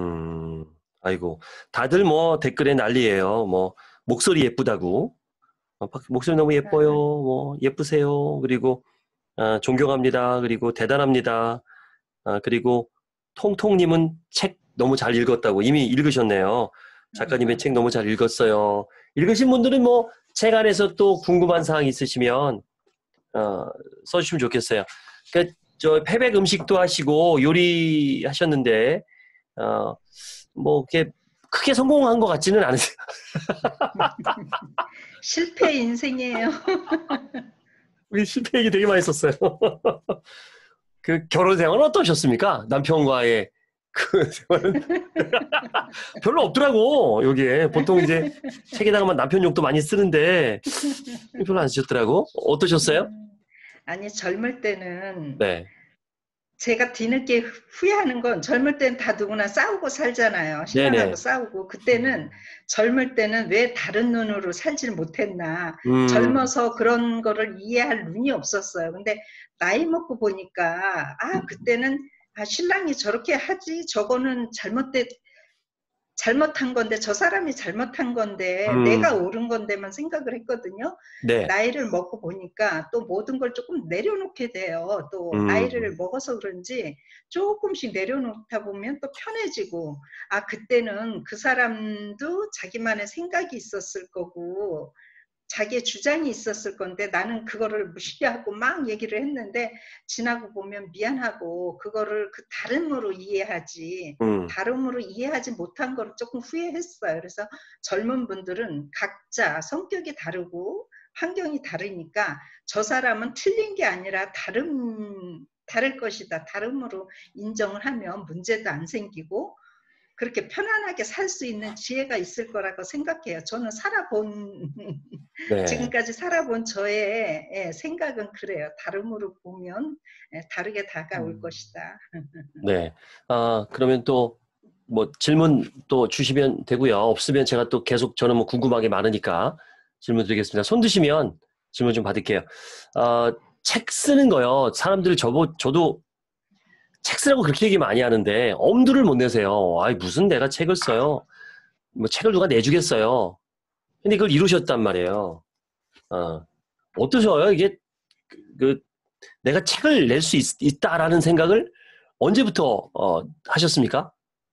음, 아이고. 다들 뭐 댓글에 난리예요. 뭐, 목소리 예쁘다고. 어, 박- 목소리 너무 예뻐요. 뭐 예쁘세요. 그리고 아, 존경합니다. 그리고 대단합니다. 아, 그리고 통통님은 책 너무 잘 읽었다고 이미 읽으셨네요. 작가님의 책 너무 잘 읽었어요. 읽으신 분들은 뭐 책 안에서 또 궁금한 사항 있으시면 어, 써주시면 좋겠어요. 그, 저 패백 음식도 하시고 요리하셨는데 어, 뭐 이렇게 크게 성공한 것 같지는 않으세요. 실패 인생이에요. 우리 실패 얘기 되게 많이 썼어요. 그 결혼 생활은 어떠셨습니까? 남편과의 그 생활은 별로 없더라고. 여기에 보통 이제 책에다가만 남편 욕도 많이 쓰는데 별로 안 쓰셨더라고. 어떠셨어요? 음, 아니, 젊을 때는 네, 제가 뒤늦게 후회하는 건 젊을 때는 다 누구나 싸우고 살잖아요. 신랑하고 네네. 싸우고. 그때는 젊을 때는 왜 다른 눈으로 살지를 못했나. 음, 젊어서 그런 거를 이해할 눈이 없었어요. 근데 나이 먹고 보니까 아, 그때는 아, 신랑이 저렇게 하지. 저거는 잘못됐 잘못한 건데 저 사람이 잘못한 건데 내가 음, 옳은 건데만 생각을 했거든요. 네, 나이를 먹고 보니까 또 모든 걸 조금 내려놓게 돼요. 또 나이를 음, 먹어서 그런지 조금씩 내려놓다 보면 또 편해지고 아 그때는 그 사람도 자기만의 생각이 있었을 거고 자기의 주장이 있었을 건데 나는 그거를 무시하고 막 얘기를 했는데 지나고 보면 미안하고 그거를 그 다름으로 이해하지 음, 다름으로 이해하지 못한 거를 조금 후회했어요. 그래서 젊은 분들은 각자 성격이 다르고 환경이 다르니까 저 사람은 틀린 게 아니라 다름 다를 것이다. 다름으로 인정을 하면 문제도 안 생기고 그렇게 편안하게 살 수 있는 지혜가 있을 거라고 생각해요. 저는 살아본 네, 지금까지 살아본 저의 예, 생각은 그래요. 다름으로 보면 예, 다르게 다가올 것이다. 네. 아, 그러면 또 뭐 질문 또 주시면 되고요. 없으면 제가 또 계속 저는 뭐 궁금한 게 많으니까 질문 드리겠습니다. 손 드시면 질문 좀 받을게요. 어, 책 쓰는 거요. 사람들 저보, 저도 책 쓰라고 그렇게 얘기 많이 하는데 엄두를 못 내세요. 아이, 무슨 내가 책을 써요. 뭐 책을 누가 내주겠어요. 근데 그걸 이루셨단 말이에요. 어, 어떠셔요? 이게 그, 그 내가 책을 낼 수 있다라는 생각을 언제부터 어, 하셨습니까?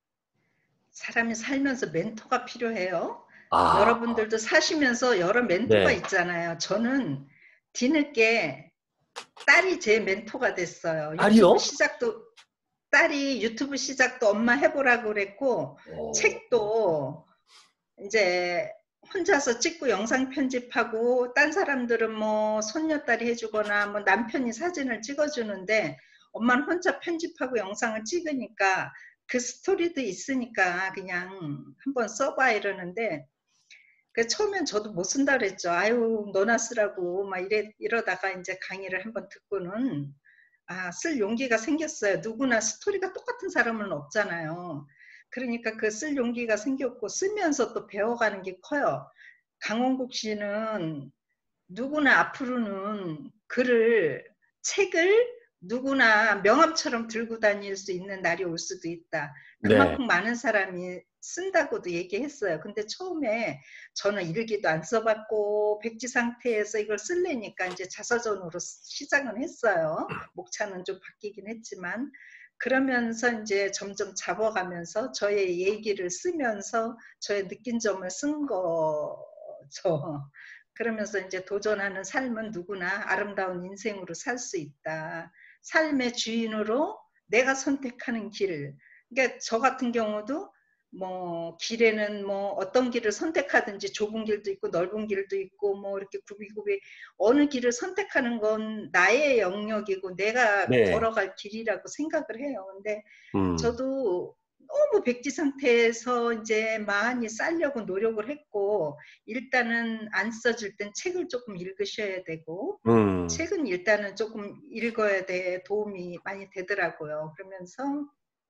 사람이 살면서 멘토가 필요해요. 아, 여러분들도 사시면서 여러 멘토가 네. 있잖아요. 저는 뒤늦게 딸이 제 멘토가 됐어요. 유튜브 딸이요? 시작도 딸이 유튜브 시작도 엄마 해보라고 그랬고 어, 책도 이제 혼자서 찍고 영상 편집하고 딴 사람들은 뭐 손녀딸이 해주거나 뭐 남편이 사진을 찍어주는데 엄마는 혼자 편집하고 영상을 찍으니까 그 스토리도 있으니까 그냥 한번 써봐 이러는데 그 처음엔 저도 못 쓴다 그랬죠. 아유 너나 쓰라고 막 이래 이러다가 이제 강의를 한번 듣고는 아, 쓸 용기가 생겼어요. 누구나 스토리가 똑같은 사람은 없잖아요. 그러니까 그 쓸 용기가 생겼고 쓰면서 또 배워가는 게 커요. 강원국 씨는 누구나 앞으로는 글을 책을 누구나 명함처럼 들고 다닐 수 있는 날이 올 수도 있다. 네. 그만큼 많은 사람이 쓴다고도 얘기했어요. 근데 처음에 저는 일기도 안 써봤고 백지 상태에서 이걸 쓸래니까 이제 자서전으로 시작은 했어요. 목차는 좀 바뀌긴 했지만 그러면서 이제 점점 잡아가면서 저의 얘기를 쓰면서 저의 느낀 점을 쓴 거죠. 그러면서 이제 도전하는 삶은 누구나 아름다운 인생으로 살 수 있다. 삶의 주인으로 내가 선택하는 길. 그러니까 저 같은 경우도 뭐 길에는 뭐 어떤 길을 선택하든지 좁은 길도 있고 넓은 길도 있고 뭐 이렇게 굽이굽이 어느 길을 선택하는 건 나의 영역이고 내가 네. 걸어갈 길이라고 생각을 해요. 근데 음, 저도 너무 백지 상태에서 이제 많이 쌓려고 노력을 했고 일단은 안 써질 땐 책을 조금 읽으셔야 되고 음, 책은 일단은 조금 읽어야 돼 도움이 많이 되더라고요. 그러면서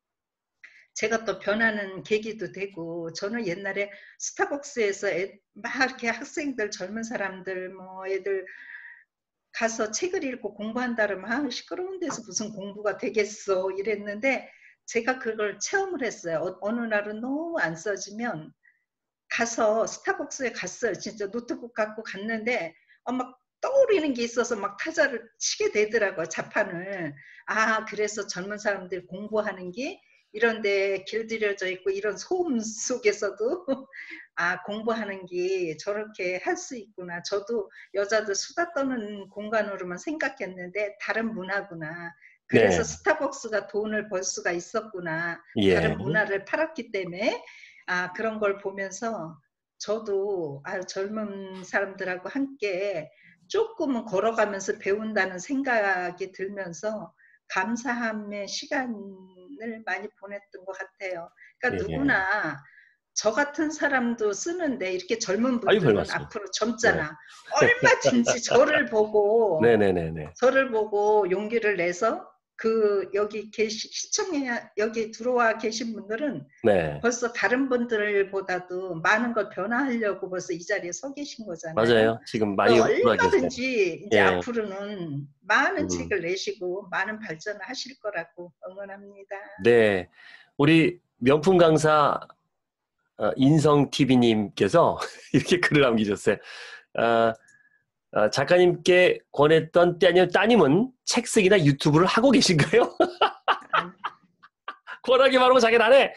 제가 또 변하는 계기도 되고 저는 옛날에 스타벅스에서 애, 막 이렇게 학생들 젊은 사람들 뭐 애들 가서 책을 읽고 공부한다 그러면 아, 시끄러운 데서 무슨 공부가 되겠어 이랬는데 제가 그걸 체험을 했어요. 어, 어느 날은 너무 안 써지면 가서 스타벅스에 갔어요. 진짜 노트북 갖고 갔는데 어, 막 떠오르는 게 있어서 막 타자를 치게 되더라고요. 자판을. 아, 그래서 젊은 사람들 공부하는 게 이런데 길들여져 있고 이런 소음 속에서도 아, 공부하는 게 저렇게 할 수 있구나. 저도 여자들 수다 떠는 공간으로만 생각했는데 다른 문화구나. 그래서 네. 스타벅스가 돈을 벌 수가 있었구나. 예. 다른 문화를 팔았기 때문에 아, 그런 걸 보면서 저도 아, 젊은 사람들하고 함께 조금은 걸어가면서 배운다는 생각이 들면서 감사함의 시간을 많이 보냈던 것 같아요. 그러니까 예. 누구나 저 같은 사람도 쓰는데 이렇게 젊은 아유, 별 분들은 말씀. 앞으로 네. 젊잖아. 얼마든지 저를 보고 네네네네. 저를 보고 용기를 내서 그 여기 계시 시청에 여기 들어와 계신 분들은 네. 벌써 다른 분들보다도 많은 걸 변화하려고 벌써 이 자리에 서 계신 거잖아요. 맞아요. 지금 많이 그러니까 돌아 계세요. 얼마든지 이제 예. 앞으로는 많은 음. 책을 내시고 많은 발전을 하실 거라고 응원합니다. 네. 우리 명품 강사 어, 인성티비님께서 이렇게 글을 남기셨어요. 아, 아, 작가님께 권했던 따님, 따님은 책 쓰기나 유튜브를 하고 계신가요? 권하기 바라고 자기는 안 해.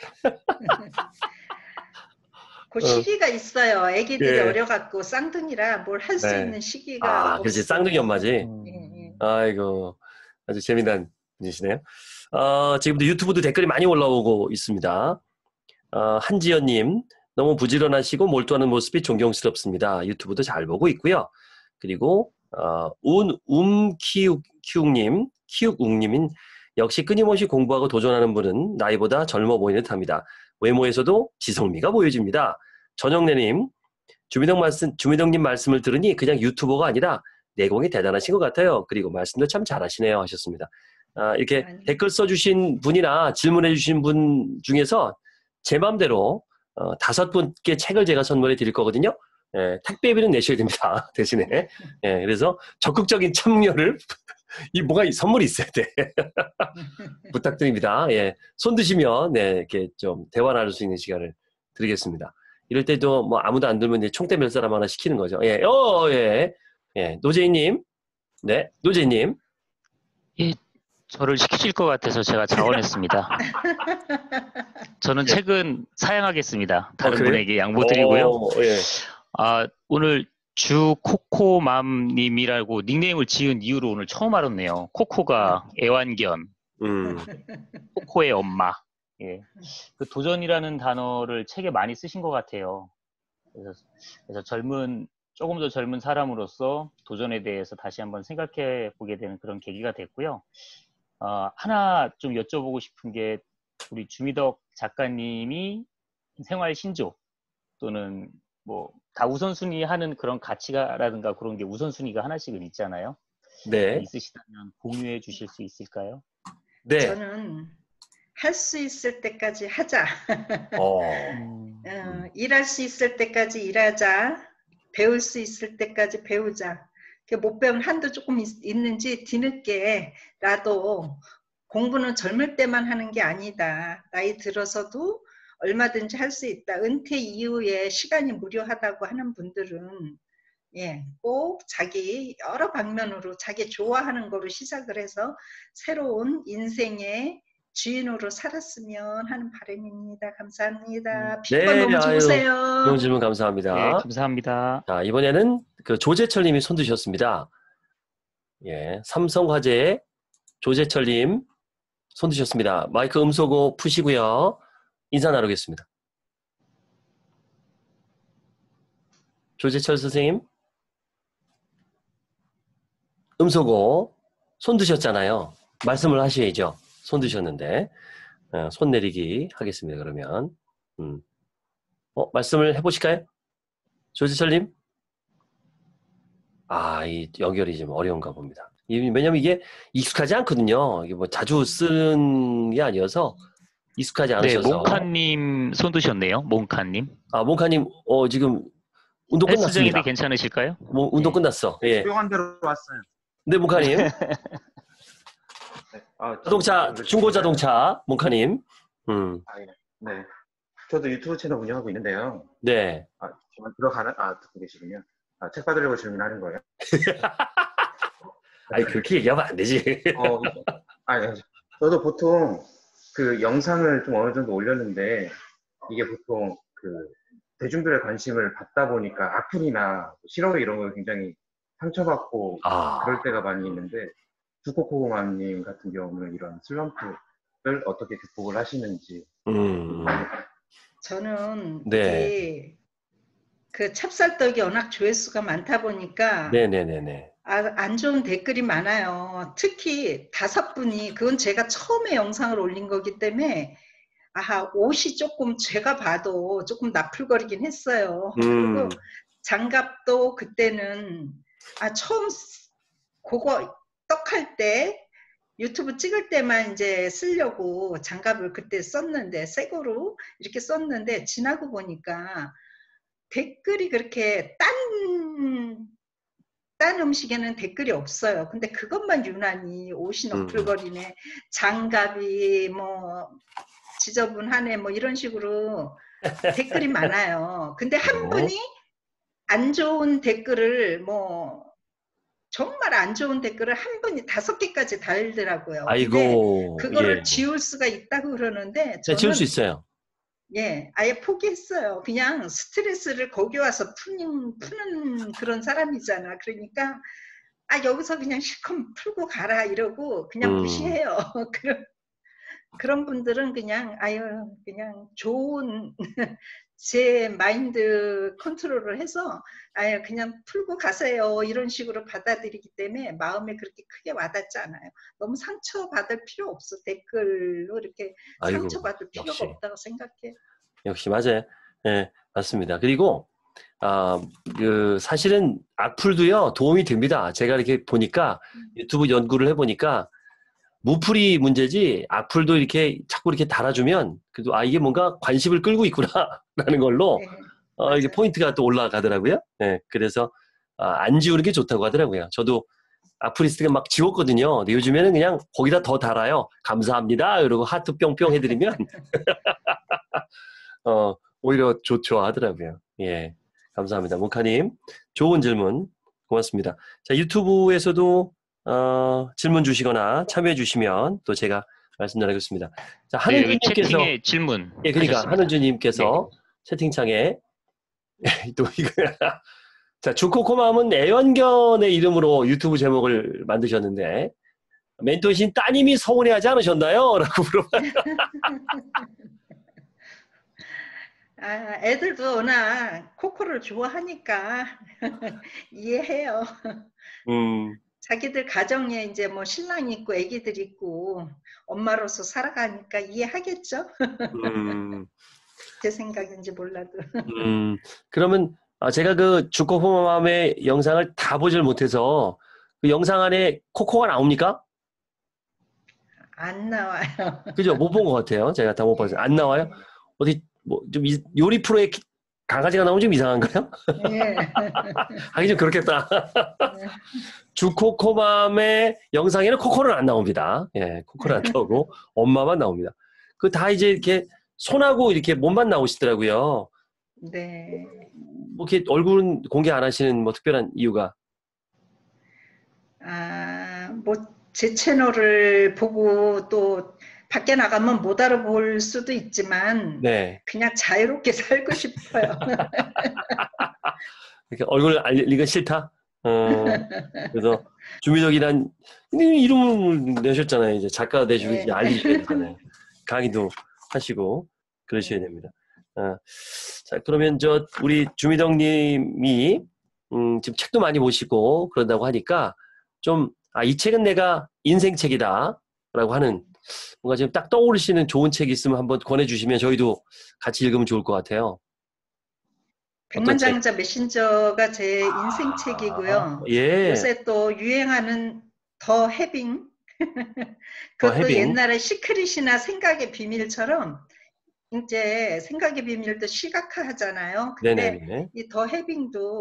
그 어, 시기가 있어요. 애기들이 예. 어려갖고 쌍둥이라 뭘 할 수 네. 있는 시기가 아, 그렇지. 쌍둥이 없어요. 엄마지. 예, 음, 예. 아이고, 아주 재미난 분이시네요. 어, 지금도 유튜브도 댓글이 많이 올라오고 있습니다. 어, 한지연님, 너무 부지런하시고 몰두하는 모습이 존경스럽습니다. 유튜브도 잘 보고 있고요. 그리고 어, 운, 움키욱, 키욱님, 키욱웅님인 역시 끊임없이 공부하고 도전하는 분은 나이보다 젊어 보이는 듯합니다. 외모에서도 지성미가 보여집니다. 전영래님, 주미덕 말씀, 주미덕님 말씀을 들으니 그냥 유튜버가 아니라 내공이 대단하신 것 같아요. 그리고 말씀도 참 잘하시네요 하셨습니다. 아, 이렇게 아니. 댓글 써주신 분이나 질문해 주신 분 중에서 제 맘대로 어, 다섯 분께 책을 제가 선물해 드릴 거거든요. 예, 택배비는 내셔야 됩니다. 대신에. 예, 그래서 적극적인 참여를 이 뭐가 이 선물이 있어야 돼. 부탁드립니다. 예, 손 드시면 네, 이렇게 좀 대화 나눌 수 있는 시간을 드리겠습니다. 이럴 때도 뭐 아무도 안 들면 이제 총대 몇 사람 하나 시키는 거죠. 예, 어, 예, 예, 노재희님, 네, 노재희님. 예, 저를 시키실 것 같아서 제가 자원했습니다. 저는 예. 책은 사양하겠습니다. 다른 어, 그래요? 분에게 양보드리고요. 어, 예. 아, 오늘 주코코맘님이라고 닉네임을 지은 이후로 오늘 처음 알았네요. 코코가 애완견, 음, 코코의 엄마. 예, 그 도전이라는 단어를 책에 많이 쓰신 것 같아요. 그래서, 그래서 젊은 조금 더 젊은 사람으로서 도전에 대해서 다시 한번 생각해 보게 되는 그런 계기가 됐고요. 어, 하나 좀 여쭤보고 싶은 게 우리 주미덕 작가님이 생활 신조 또는 뭐 다 우선순위 하는 그런 가치라든가 그런 게 우선순위가 하나씩은 있잖아요. 네, 있으시다면 공유해 주실 수 있을까요? 네, 저는 할 수 있을 때까지 하자. 어, 음, 어, 일할 수 있을 때까지 일하자. 배울 수 있을 때까지 배우자. 못 배운 한도 조금 있, 있는지 뒤늦게라도 공부는 젊을 때만 하는 게 아니다. 나이 들어서도 얼마든지 할 수 있다. 은퇴 이후에 시간이 무료하다고 하는 분들은 예, 꼭 자기 여러 방면으로 자기 좋아하는 거로 시작을 해서 새로운 인생의 주인으로 살았으면 하는 바람입니다. 감사합니다. 피부가 네, 너무 아유, 좋으세요. 좋은 질문 네, 감사합니다. 감사합니다. 자, 이번에는 그 조재철님이 손 드셨습니다. 예, 삼성화재의 조재철님 손 드셨습니다. 마이크 음소거 푸시고요. 인사 나누겠습니다. 조재철 선생님, 음소거 손 드셨잖아요. 말씀을 하셔야죠. 손 드셨는데 어, 손 내리기 하겠습니다. 그러면 음. 어, 말씀을 해보실까요? 조재철님? 아, 이 연결이 좀 어려운가 봅니다. 왜냐면 이게 익숙하지 않거든요. 이게 뭐 자주 쓰는 게 아니어서 익숙하지 네, 않으셔서. 몽카님 손 드셨네요. 몽카님. 아, 몽카님, 어, 지금 운동 헬스장인데 끝났습니다. 괜찮으실까요? 뭐, 운동 네. 끝났어. 예. 조용한 대로 왔어요. 네, 몽카님. 네. 아, 자동차, 지금 중고 자동차, 몽카님. 음. 아, 예. 네. 저도 유튜브 채널 운영하고 있는데요. 네. 아, 정말 들어가는, 아, 듣고 계시군요. 아, 책 받으려고 질문하는 거예요. 아니, 그렇게 얘기하면 안 되지. 어, 아니, 저도 보통 그 영상을 좀 어느 정도 올렸는데, 이게 보통 그 대중들의 관심을 받다 보니까 악플이나 싫어요 이런 거 굉장히 상처받고 아, 그럴 때가 많이 있는데, 두코코마님 같은 경우는 이런 슬럼프를 어떻게 극복을 하시는지. 음, 저는 네. 이게 그 찹쌀떡이 워낙 조회수가 많다 보니까 네네네네. 아, 안 좋은 댓글이 많아요. 특히 다섯 분이, 그건 제가 처음에 영상을 올린 거기 때문에 아, 옷이 조금 제가 봐도 조금 나풀거리긴 했어요. 음, 그리고 장갑도 그때는 아, 처음 쓰- 그거 떡할 때 유튜브 찍을 때만 이제 쓰려고 장갑을 그때 썼는데 새 거로 이렇게 썼는데 지나고 보니까 댓글이 그렇게 딴, 딴 음식에는 댓글이 없어요. 근데 그것만 유난히 옷이 음, 너풀거리네, 장갑이 뭐 지저분하네 뭐 이런 식으로 댓글이 많아요. 근데 한 네. 분이 안 좋은 댓글을 뭐 정말 안 좋은 댓글을 한 분이 다섯 개까지 달더라고요. 근데 아이고, 그거를 예. 지울 수가 있다고 그러는데 네, 지울 수 저는 있어요. 예, 아예 포기했어요. 그냥 스트레스를 거기 와서 푸는, 푸는 그런 사람이잖아. 그러니까 아, 여기서 그냥 실컷 풀고 가라 이러고 그냥 음, 무시해요. 그런, 그런 분들은 그냥 아유, 그냥 좋은 제 마인드 컨트롤을 해서 아유, 그냥 풀고 가세요 이런 식으로 받아들이기 때문에 마음에 그렇게 크게 와닿지 않아요. 너무 상처받을 필요 없어. 댓글로 이렇게 아이고, 상처받을 필요가 역시. 없다고 생각해. 역시 맞아요. 예, 맞습니다. 그리고, 아, 그, 사실은 악플도요, 도움이 됩니다. 제가 이렇게 보니까, 유튜브 연구를 해보니까, 무플이 문제지, 악플도 이렇게 자꾸 이렇게 달아주면, 그래도, 아, 이게 뭔가 관심을 끌고 있구나, 라는 걸로, 네, 어, 이게 맞아요. 포인트가 또 올라가더라고요. 예, 그래서, 아, 안 지우는 게 좋다고 하더라고요. 저도 악플리스트가 막 지웠거든요. 근데 요즘에는 그냥 거기다 더 달아요. 감사합니다. 이러고 하트 뿅뿅 해드리면, 어, 오히려 좋죠 하더라고요. 예. 감사합니다. 모카님. 좋은 질문. 고맙습니다. 자, 유튜브에서도, 어, 질문 주시거나 참여해 주시면 또 제가 말씀 나누겠습니다. 자, 네, 여기 한은주님께서, 채팅에 질문 예, 그러니까 하셨습니다. 네. 한은주님께서 채팅창에 또 이거, 자, 주코코맘은 애완견의 이름으로 유튜브 제목을 만드셨는데, 멘토이신 따님이 서운해하지 않으셨나요? 라고 물어봐요. 아, 애들도 워낙 코코를 좋아하니까 이해해요. 음, 자기들 가정에 이제 뭐 신랑 있고 애기들 있고 엄마로서 살아가니까 이해하겠죠? 음. 제 생각인지 몰라도. 음, 그러면 아, 제가 그 주코코맘의 영상을 다 보질 못해서 그 영상 안에 코코가 나옵니까? 안 나와요. 그죠? 못 본 것 같아요. 제가 다 못 예, 봤어요. 안 예, 나와요? 어디 뭐 좀 요리 프로에 기- 강아지가 나오면 좀 이상한가요? 예. 하긴 좀 그렇겠다. 예. 주코코맘의 영상에는 코코는 안 나옵니다. 예, 코코는 안 나오고 엄마만 나옵니다. 그 다 이제 이렇게 손하고 이렇게 몸만 나오시더라고요. 네. 뭐 이렇게 얼굴은 공개 안 하시는 뭐 특별한 이유가? 아, 뭐 제 채널을 보고 또 밖에 나가면 못 알아볼 수도 있지만 네. 그냥 자유롭게 살고 싶어요. 이렇게 얼굴 알리기가 싫다? 어, 그래서 주민덕이란 이름을 내셨잖아요. 이제 작가 되시고 예. 이제 알리셔야 되잖아요. 강의도 하시고 그러셔야 됩니다. 어, 자, 그러면 저 우리 주민덕님이 음, 지금 책도 많이 보시고 그런다고 하니까 좀 아, 이 책은 내가 인생 책이다라고 하는 뭔가 지금 딱 떠오르시는 좋은 책이 있으면 한번 권해주시면 저희도 같이 읽으면 좋을 것 같아요. 어떤 책? 백만장자 메신저가 제 인생 아, 책이고요. 예, 요새 또 유행하는 더 해빙. 더 그것도 해빙. 옛날에 시크릿이나 생각의 비밀처럼 이제 생각의 비밀도 시각화하잖아요. 근데 네네네. 이 더 해빙도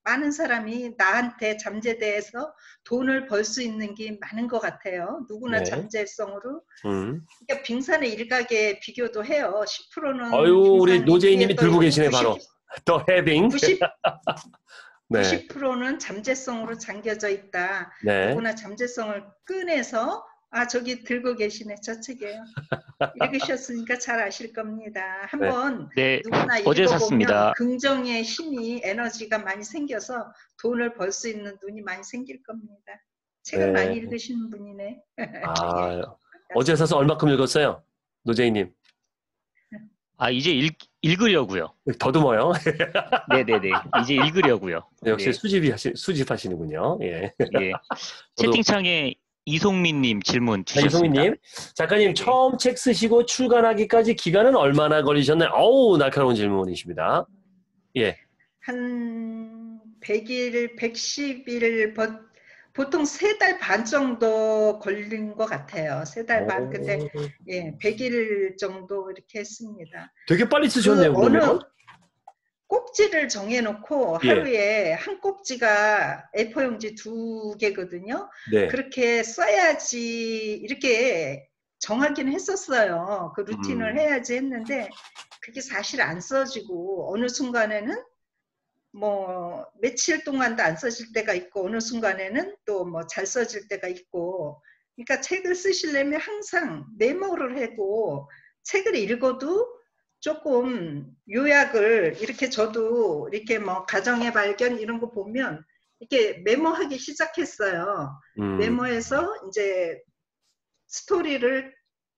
많은 사람이 나한테 잠재대에서 돈을 벌 수 있는 게 많은 것 같아요. 누구나 네. 잠재성으로. 음. 그러니까 빙산의 일각에 비교도 해요. 십 퍼센트는 아유, 우리 빙산 노재희님이 위에 떠 들고 있고 계시네, 구십, 바로. 더 해빙. 구십, 네. 구십 퍼센트는 잠재성으로 잠겨져 있다. 네. 누구나 잠재성을 꺼내서 아 저기 들고 계시네. 저 책이에요. 읽으셨으니까 잘 아실 겁니다. 한번 네, 누구나 어제 읽어보면 샀습니다. 긍정의 힘이 에너지가 많이 생겨서 돈을 벌 수 있는 눈이 많이 생길 겁니다. 책을 네. 많이 읽으시는 분이네. 아, 예. 어제 사서 얼마큼 읽었어요? 노재희님. 아, 이제 읽, 읽으려고요. 더듬어요. 네네네. 이제 읽으려고요. 역시 네. 수집이 하시, 수집하시는군요. 예. 예. 채팅창에 이송민님 질문 자, 주셨습니다. 이송민님. 작가님, 네. 처음 책 쓰시고 출간하기까지 기간은 얼마나 걸리셨나요? 어우, 날카로운 질문이십니다. 예. 한 백 일, 백십 일, 보통 세 달 반 정도 걸린 것 같아요. 세 달 반. 근데 오, 예, 백 일 정도 이렇게 했습니다. 되게 빨리 그 쓰셨네요, 어느 그러면. 꼭지를 정해놓고 예. 하루에 한 꼭지가 에이포 용지 두 개거든요. 네. 그렇게 써야지 이렇게 정하긴 했었어요. 그 루틴을 음. 해야지 했는데 그게 사실 안 써지고 어느 순간에는 뭐 며칠 동안도 안 써질 때가 있고 어느 순간에는 또 뭐 잘 써질 때가 있고 그러니까 책을 쓰시려면 항상 메모를 해도 책을 읽어도 조금 요약을 이렇게 저도 이렇게 뭐 가정의 발견 이런 거 보면 이렇게 메모하기 시작했어요. 음. 메모해서 이제 스토리를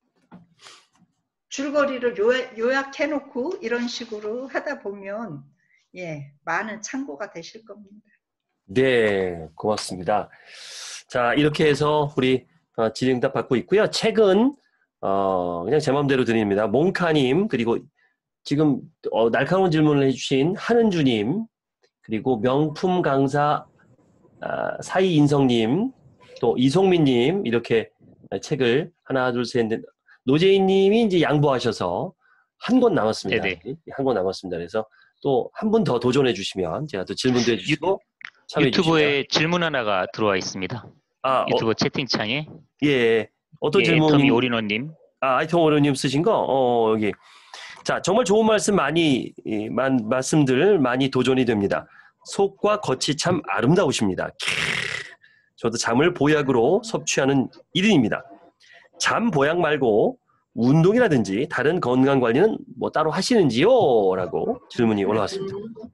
줄거리를 요약, 요약해놓고 이런 식으로 하다 보면 예 많은 참고가 되실 겁니다. 네, 고맙습니다. 자, 이렇게 해서 우리 어, 질의응답 받고 있고요. 책은 어, 그냥 제 마음대로 드립니다. 몽카님, 그리고 지금 어, 날카로운 질문을 해주신 한은주님, 그리고 명품 강사 아, 사이인성님, 또 이송민님 이렇게 책을 하나, 둘, 셋, 넷, 노재희님이 이제 양보하셔서 한 권 남았습니다. 네네. 한 권 남았습니다. 그래서 또 한 분 더 도전해 주시면 제가 또 질문도 해주시고 참여해 주시면. 유튜브에 질문 하나가 들어와 있습니다. 아, 유튜브 어, 채팅창에. 예, 어떤 예, 질문이? 애터미 올인원님. 아, 아이통 오르님 쓰신 거? 어, 여기. 자, 정말 좋은 말씀 많이, 이, 만, 말씀들 많이 도전이 됩니다. 속과 겉이 참 아름다우십니다. 캬, 저도 잠을 보약으로 섭취하는 일인입니다. 잠 보약 말고 운동이라든지 다른 건강 관리는 뭐 따로 하시는지요? 라고 질문이 올라왔습니다.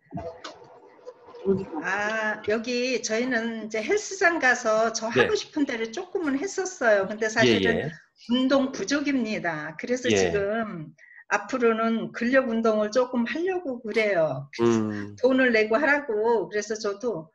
아 여기 저희는 이제 헬스장 가서 저 네. 하고 싶은 데를 조금은 했었어요. 근데 예, 사실은 예. 운동 부족입니다. 그래서 예. 지금 앞으로는 근력 운동을 조금 하려고 그래요. 음, 돈을 내고 하라고. 그래서 저도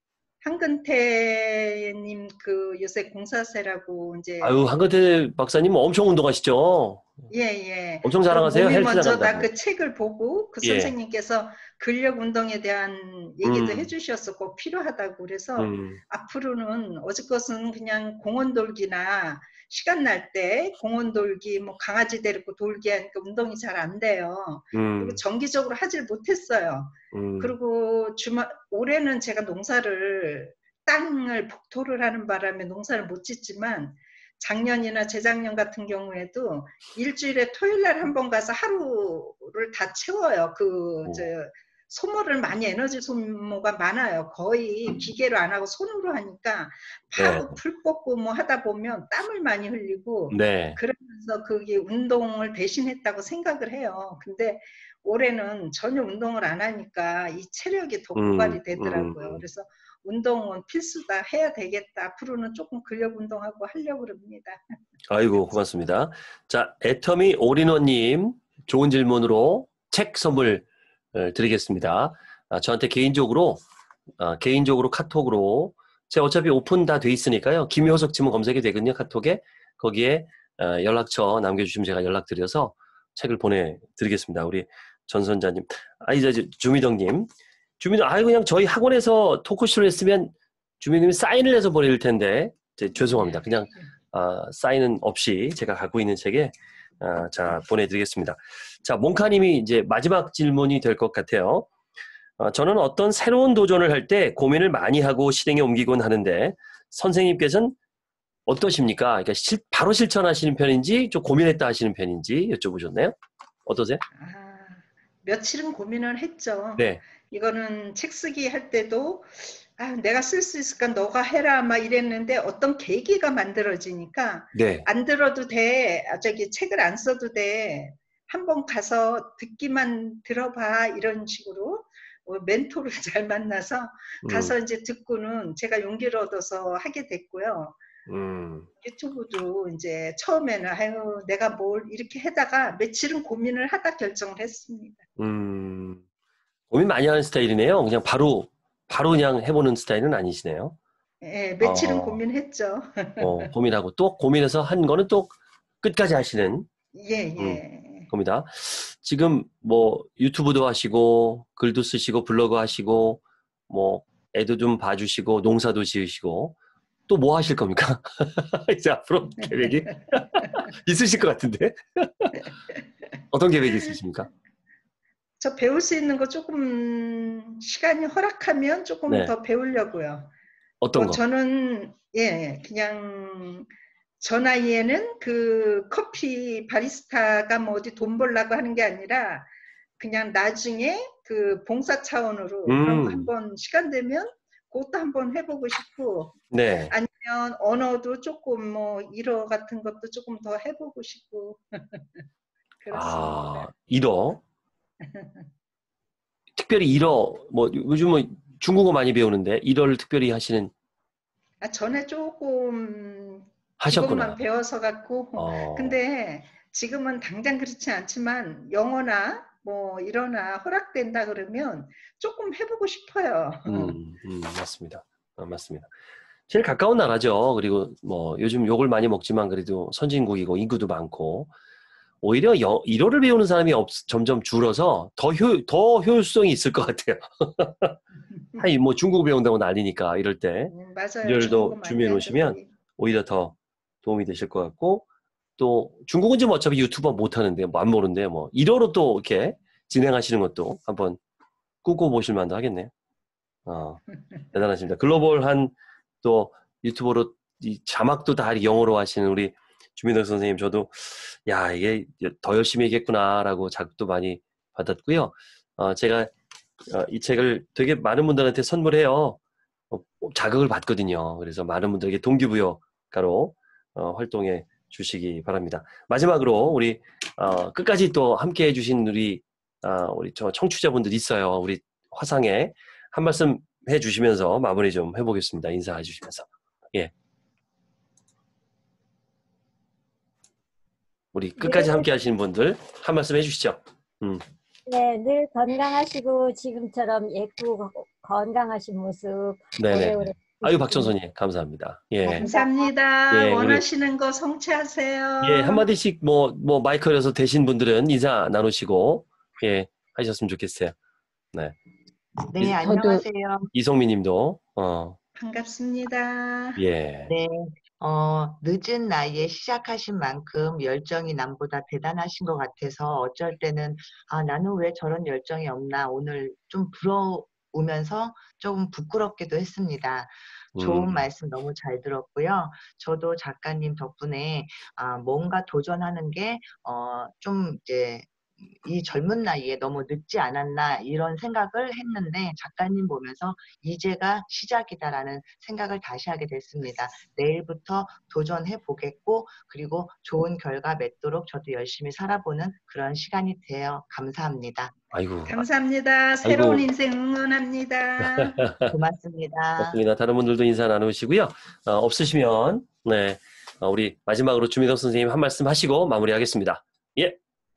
한근태님 그 요새 공사세라고 이제 아유, 한근태 박사님 엄청 운동하시죠? 예예. 엄청 자랑하세요. 몸이 헬스장 먼저 간다고. 나 그 책을 보고 그 예. 선생님께서 근력 운동에 대한 얘기도 음. 해주셨었고 필요하다고 그래서 음, 앞으로는 어제 것은 그냥 공원 돌기나 시간 날 때 공원 돌기 뭐 강아지 데리고 돌기 하니까 운동이 잘 안 돼요. 음, 그리고 정기적으로 하질 못했어요. 음, 그리고 주말 올해는 제가 농사를 땅을 복토를 하는 바람에 농사를 못 짓지만 작년이나 재작년 같은 경우에도 일주일에 토요일 날 한 번 가서 하루를 다 채워요. 그 저 소모를 많이 에너지 소모가 많아요. 거의 기계로 안 하고 손으로 하니까 파고 네. 풀 뽑고 뭐 하다 보면 땀을 많이 흘리고 네. 그러면서 그게 운동을 대신했다고 생각을 해요. 근데 올해는 전혀 운동을 안 하니까 이 체력이 더 음, 고갈이 되더라고요. 음. 그래서 운동은 필수다 해야 되겠다. 앞으로는 조금 근력 운동하고 하려고 합니다. 아이고, 고맙습니다. 자, 애터미 올인원님, 좋은 질문으로 책 선물 드리겠습니다. 아, 저한테 개인적으로, 아, 개인적으로 카톡으로, 제가 어차피 오픈 다 돼 있으니까요. 김효석 지문 검색이 되거든요, 카톡에. 거기에 어, 연락처 남겨주시면 제가 연락드려서 책을 보내드리겠습니다. 우리 전선자님. 아, 이제 주미덕님. 주미덕, 아이, 그냥 저희 학원에서 토크쇼를 했으면 주미덕님이 사인을 해서 보낼 텐데, 이제 죄송합니다. 그냥 아, 사인은 없이 제가 갖고 있는 책에 아, 자 보내드리겠습니다. 자, 몽카님이 이제 마지막 질문이 될 것 같아요. 어, 저는 어떤 새로운 도전을 할 때 고민을 많이 하고 실행에 옮기곤 하는데 선생님께서는 어떠십니까? 그러니까 실- 바로 실천하시는 편인지 좀 고민했다 하시는 편인지 여쭤보셨나요? 어떠세요? 아, 며칠은 고민을 했죠. 네. 이거는 책 쓰기 할 때도 아, 내가 쓸 수 있을까? 너가 해라 막 이랬는데 어떤 계기가 만들어지니까 네. 안 들어도 돼. 아, 저기 책을 안 써도 돼. 한번 가서 듣기만 들어봐 이런 식으로 어, 멘토를 잘 만나서 가서 음, 이제 듣고는 제가 용기를 얻어서 하게 됐고요. 음, 유튜브도 이제 처음에는 아유 내가 뭘 이렇게 하다가 며칠은 고민을 하다 결정을 했습니다. 음. 고민 많이 하는 스타일이네요. 그냥 바로, 바로 그냥 해보는 스타일은 아니시네요. 예, 며칠은 어, 고민했죠. 어, 고민하고 또 고민해서 한 거는 또 끝까지 하시는, 예, 음, 예. 겁니다. 지금 뭐 유튜브도 하시고, 글도 쓰시고, 블로그 하시고, 뭐 애도 좀 봐주시고, 농사도 지으시고, 또 뭐 하실 겁니까? 이제 앞으로 계획이 있으실 것 같은데? 어떤 계획이 있으십니까? 저 배울 수 있는 거 조금 시간이 허락하면 조금 네. 더 배우려고요. 어떤 뭐 거? 저는 예, 그냥 저 나이에는 그 커피 바리스타가 뭐 어디 돈 벌라고 하는 게 아니라 그냥 나중에 그 봉사 차원으로 그런 거 음, 한번 시간 되면 그것도 한번 해보고 싶고 네. 아니면 언어도 조금 뭐 일어 같은 것도 조금 더 해보고 싶고 아, 그렇습니다. 일어. 특별히 일어, 뭐, 요즘은 중국어 많이 배우는데, 일어를 특별히 하시는, 아, 전에 조금 기본만 하셨구나. 배워서 갖고 어, 근데 지금은 당장 그렇지 않지만 영어나 뭐 이러나 허락된다 그러면 조금 해보고 싶어요. 음, 음, 맞습니다. 어, 맞습니다. 제일 가까운 나라죠. 그리고 뭐, 요즘 욕을 많이 먹지만 그래도 선진국이고 인구도 많고, 오히려 여, 일어를 배우는 사람이 없, 점점 줄어서 더 효, 더 효율성이 있을 것 같아요. 하이, 뭐 중국어 배운다고 난리니까, 이럴 때. 음, 맞아요. 중국어 일어도 많이 준비해 하죠. 놓으시면 거기. 오히려 더 도움이 되실 것 같고, 또 중국은 지금 어차피 유튜버 못 하는데 뭐 안 모르는데 뭐 일어로 또 이렇게 진행하시는 것도 한번 꿈꿔보실 만도 하겠네요. 어, 대단하십니다. 글로벌한 또 유튜버로 이 자막도 다 영어로 하시는 우리 주민덕 선생님, 저도 야 이게 더 열심히 하겠구나라고 자극도 많이 받았고요. 어, 제가 어, 이 책을 되게 많은 분들한테 선물해요. 어, 자극을 받거든요. 그래서 많은 분들에게 동기부여가로 어, 활동해 주시기 바랍니다. 마지막으로 우리 어, 끝까지 또 함께 해주신 우리 어, 우리 저 청취자분들 있어요. 우리 화상에 한 말씀 해주시면서 마무리 좀 해보겠습니다. 인사해 주시면서. 예, 우리 끝까지 늘, 함께 하시는 분들 한 말씀 해주시죠. 음, 네, 늘 건강하시고 지금처럼 예쁘고 건강하신 모습 네네. 오래오래 아유, 보셨으면 박천선님 감사합니다. 예, 감사합니다. 예, 우리 원하시는 거 예, 성취하세요. 한마디씩 뭐, 뭐, 마이크 열어서 되신 분들은 인사 나누시고, 예, 하셨으면 좋겠어요. 네. 네, 이, 안녕하세요. 이성미 님도, 어, 반갑습니다. 예, 네, 어, 늦은 나이에 시작하신 만큼 열정이 남보다 대단하신 것 같아서 어쩔 때는, 아, 나는 왜 저런 열정이 없나 오늘 좀 부러우면서 조금 부끄럽기도 했습니다. 좋은 음, 말씀 너무 잘 들었고요. 저도 작가님 덕분에, 아, 뭔가 도전하는 게, 어, 좀 이제, 이 젊은 나이에 너무 늦지 않았나 이런 생각을 했는데 작가님 보면서 이제가 시작이다라는 생각을 다시 하게 됐습니다. 내일부터 도전해 보겠고 그리고 좋은 결과 맺도록 저도 열심히 살아보는 그런 시간이 되어 감사합니다. 아이고, 아, 감사합니다. 새로운 아이고, 인생 응원합니다. 고맙습니다. 맞습니다. 다른 분들도 인사 나누시고요. 어, 없으시면, 네, 어, 우리 마지막으로 주민석 선생님 한 말씀 하시고 마무리하겠습니다. 예,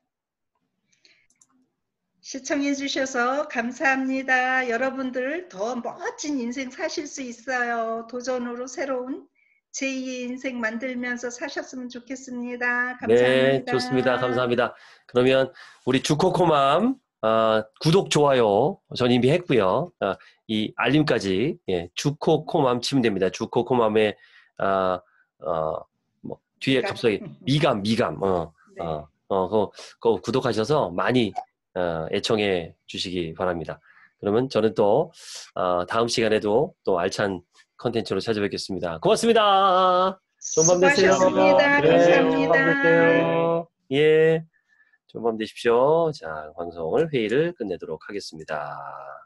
시청해 주셔서 감사합니다. 여러분들 더 멋진 인생 사실 수 있어요. 도전으로 새로운 제이의 인생 만들면서 사셨으면 좋겠습니다. 네, 좋습니다. 감사합니다. 감사합니다. 그러면 우리 주코코맘 어, 구독, 좋아요 전 이미 했고요. 어, 이 알림까지 예, 주코코맘 치면 됩니다. 주코코맘의 어, 어, 뭐 뒤에 미간. 갑자기 미감, 미감, 어, 네. 어, 어, 그거, 그거 구독하셔서 많이 어, 애청해 주시기 바랍니다. 그러면 저는 또 어, 다음 시간에도 또 알찬 컨텐츠로 찾아뵙겠습니다. 고맙습니다. 좋은 밤 되세요. 수고하셨습니다. 네, 감사합니다. 좋은 밤 되세요. 예, 좋은 밤 되십시오. 자, 방송을 회의를 끝내도록 하겠습니다.